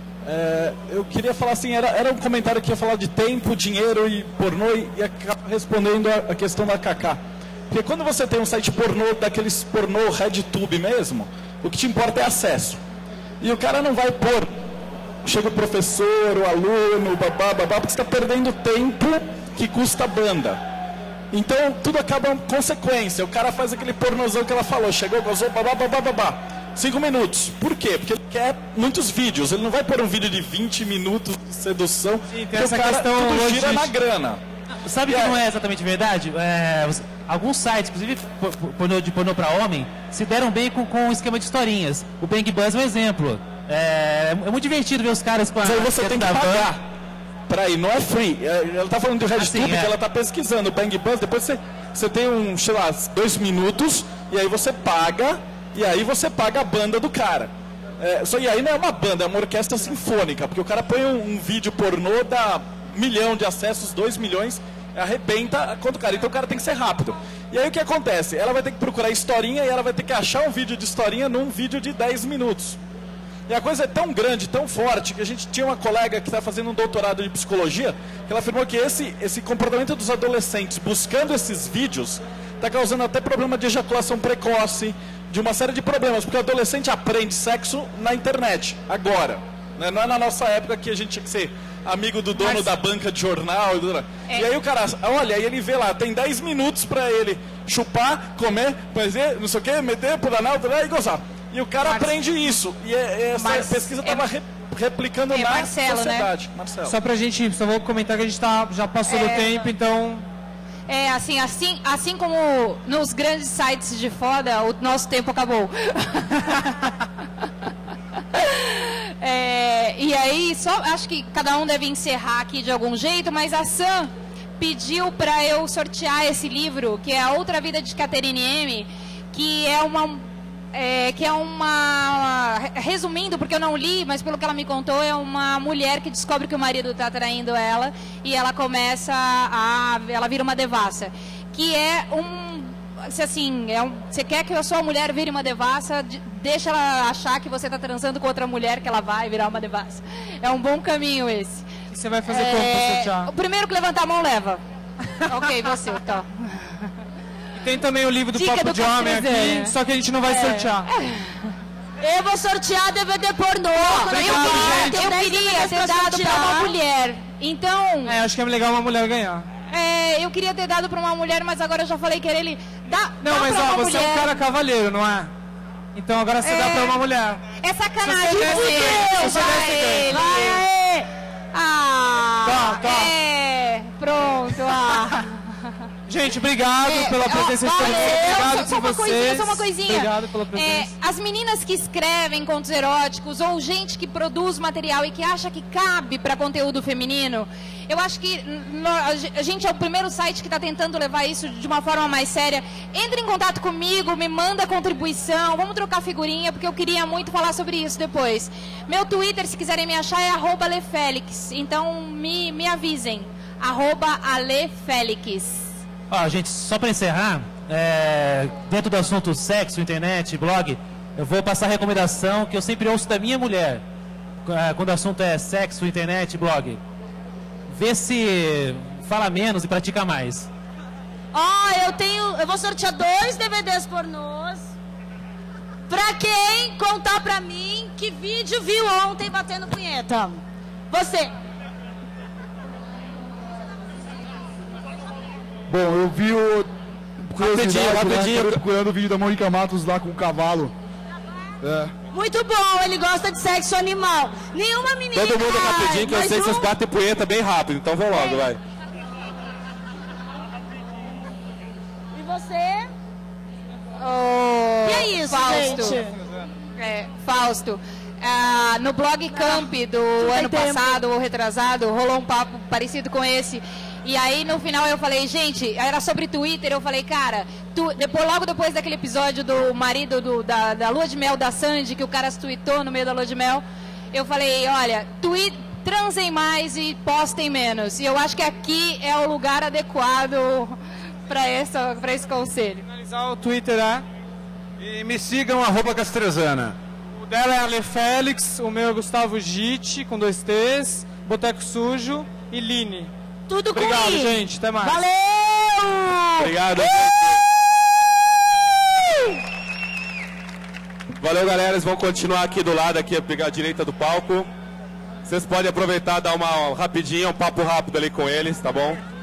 S12: É, eu queria falar assim, era, era um comentário que ia falar de tempo, dinheiro e pornô e ia acabar respondendo a, a questão da Kaká. Porque quando você tem um site pornô, daqueles pornô RedTube mesmo, o que te importa é acesso. E o cara não vai pôr, chega o professor, o aluno, babá, babá, porque você está perdendo tempo que custa a banda. Então, tudo acaba com consequência. O cara faz aquele pornozão que ela falou. Chegou, gozou, babá, babá, babá. Cinco minutos. Por quê? Porque ele quer muitos vídeos. Ele não vai pôr um vídeo de vinte minutos de sedução.
S1: Sim, tem
S12: porque
S1: essa
S12: o cara,
S1: questão
S12: tudo
S1: hoje
S12: gira
S1: de-
S12: na grana.
S2: Sabe
S12: E
S2: que
S12: é-
S2: não é exatamente verdade? É, você- alguns sites, inclusive po- po- pornô, de pornô para homem, se deram bem com, com o esquema de historinhas. O Bang Buzz é um exemplo. É, é muito divertido ver os caras com a...
S12: Mas aí você tem que
S2: da van.
S12: pagar. Peraí, não é free. É, ela tá falando de RedTube,
S2: Assim, é.
S12: que ela tá pesquisando. O Bang Buzz, depois você, você tem um, sei lá, dois minutos, e aí você paga, e aí você paga a banda do cara. É, só e aí não é uma banda, é uma orquestra sinfônica, porque o cara põe um, um vídeo pornô, dá um milhão de acessos, dois milhões, arrebenta quanto o cara. Então o cara tem que ser rápido. E aí o que acontece? Ela vai ter que procurar historinha e ela vai ter que achar um vídeo de historinha num vídeo de dez minutos. E a coisa é tão grande, tão forte, que a gente tinha uma colega que está fazendo um doutorado de psicologia, que ela afirmou que esse, esse comportamento dos adolescentes buscando esses vídeos está causando até problema de ejaculação precoce, de uma série de problemas, porque o adolescente aprende sexo na internet, agora. Né? Não é na nossa época que a gente tinha que ser amigo do dono Mas... da banca de jornal. É. E aí o cara, olha, aí ele vê lá, tem dez minutos para ele chupar, comer, fazer, não sei o que, meter, pular na outra e gozar. E o cara Marcelo. aprende isso. E é, essa Mar... pesquisa estava é... re... replicando é na Marcelo, sociedade. Né? Marcelo.
S1: Só pra gente, só vou comentar que a gente tá, já passou é... do tempo, então...
S11: É, assim, assim, assim como nos grandes sites de foda, o nosso tempo acabou. é, e aí, só acho que cada um deve encerrar aqui de algum jeito, mas a Sam pediu pra eu sortear esse livro, que é A Outra Vida de Catherine M, que é uma... É, que é uma... Resumindo, porque eu não li, mas pelo que ela me contou, é uma mulher que descobre que o marido está traindo ela e ela começa a... Ela vira uma devassa. Que é um... Assim, é um, você quer que a sua mulher vire uma devassa, deixa ela achar que você está transando com outra mulher, que ela vai virar uma devassa. É um bom caminho esse.
S1: E você vai fazer é, como pra sortear?
S11: O primeiro que levantar a mão leva. Ok, você, tá.
S1: Tem também o livro do Dica Papo do de Homem aqui, né? Só que a gente não vai é. sortear.
S5: Eu vou sortear D V D pornô.
S11: Obrigado, eu queria, eu queria ter dado para uma mulher. Então...
S1: É, acho que é legal uma mulher ganhar.
S11: É, eu queria ter dado para uma mulher, mas agora eu já falei que era ele... Dá,
S1: não,
S11: dá
S1: mas ó, você
S11: mulher.
S1: é um cara cavalheiro, não é? Então agora você é... dá para uma mulher.
S11: É sacanagem.
S1: Se você
S11: Deus,
S1: desse,
S11: vai, vai. Ah,
S1: tá, tá.
S11: É, pronto, ah...
S1: Gente, obrigado é, pela presença de todos vocês. Obrigado
S11: só,
S1: por
S11: só
S1: vocês.
S11: Coisinha, só uma coisinha.
S1: Obrigado pela presença.
S11: É, as meninas que escrevem contos eróticos ou gente que produz material e que acha que cabe para conteúdo feminino, eu acho que no, a gente é o primeiro site que está tentando levar isso de uma forma mais séria. Entre em contato comigo, me manda contribuição, vamos trocar figurinha, porque eu queria muito falar sobre isso depois. Meu Twitter, se quiserem me achar, é arroba alefelix. Então me, me avisem. Arroba alefelix.
S2: Ó, gente, só para encerrar, é, dentro do assunto sexo, internet, blog, eu vou passar a recomendação que eu sempre ouço da minha mulher, é, quando o assunto é sexo, internet, blog. Vê se fala menos e pratica mais.
S5: Ó, oh, eu tenho, eu vou sortear dois D V Ds pornôs. Pra quem contar pra mim que vídeo viu ontem batendo punheta. Você.
S13: Bom, eu vi o...
S2: Rapidinho, rapidinho.
S13: Né, procurando o vídeo da Mônica Matos lá com o cavalo. É.
S5: Muito bom, ele gosta de sexo animal. Nenhuma menina...
S7: Todo mundo rapidinho, que eu sei que vocês batem punheta bem rápido, então vamos logo, vai.
S5: E você?
S11: Oh,
S5: e é isso,
S11: Fausto.
S5: gente?
S11: É, Fausto. Ah, no blog Camp do ano passado ou retrasado, rolou um papo parecido com esse. E aí no final eu falei, gente, era sobre Twitter, eu falei, cara, tu, depois, logo depois daquele episódio do marido do, da, da lua de mel da Sandy, que o cara se tweetou no meio da lua de mel, eu falei, olha, tweet, transem mais e postem menos. E eu acho que aqui é o lugar adequado para esse conselho.
S1: Finalizar o Twitter, né?
S4: E me sigam, arroba Castrezana.
S1: O dela é Ale Félix, o meu é Gustavo Gitti, com dois T's, Boteco Sujo e Line.
S5: Tudo com
S1: Obrigado,
S5: I.
S1: gente. Até mais.
S5: Valeu!
S7: Obrigado. Valeu, galera. Eles vão continuar aqui do lado, aqui, pegar a direita do palco. Vocês podem aproveitar, dar uma rapidinha, um papo rápido ali com eles, tá bom?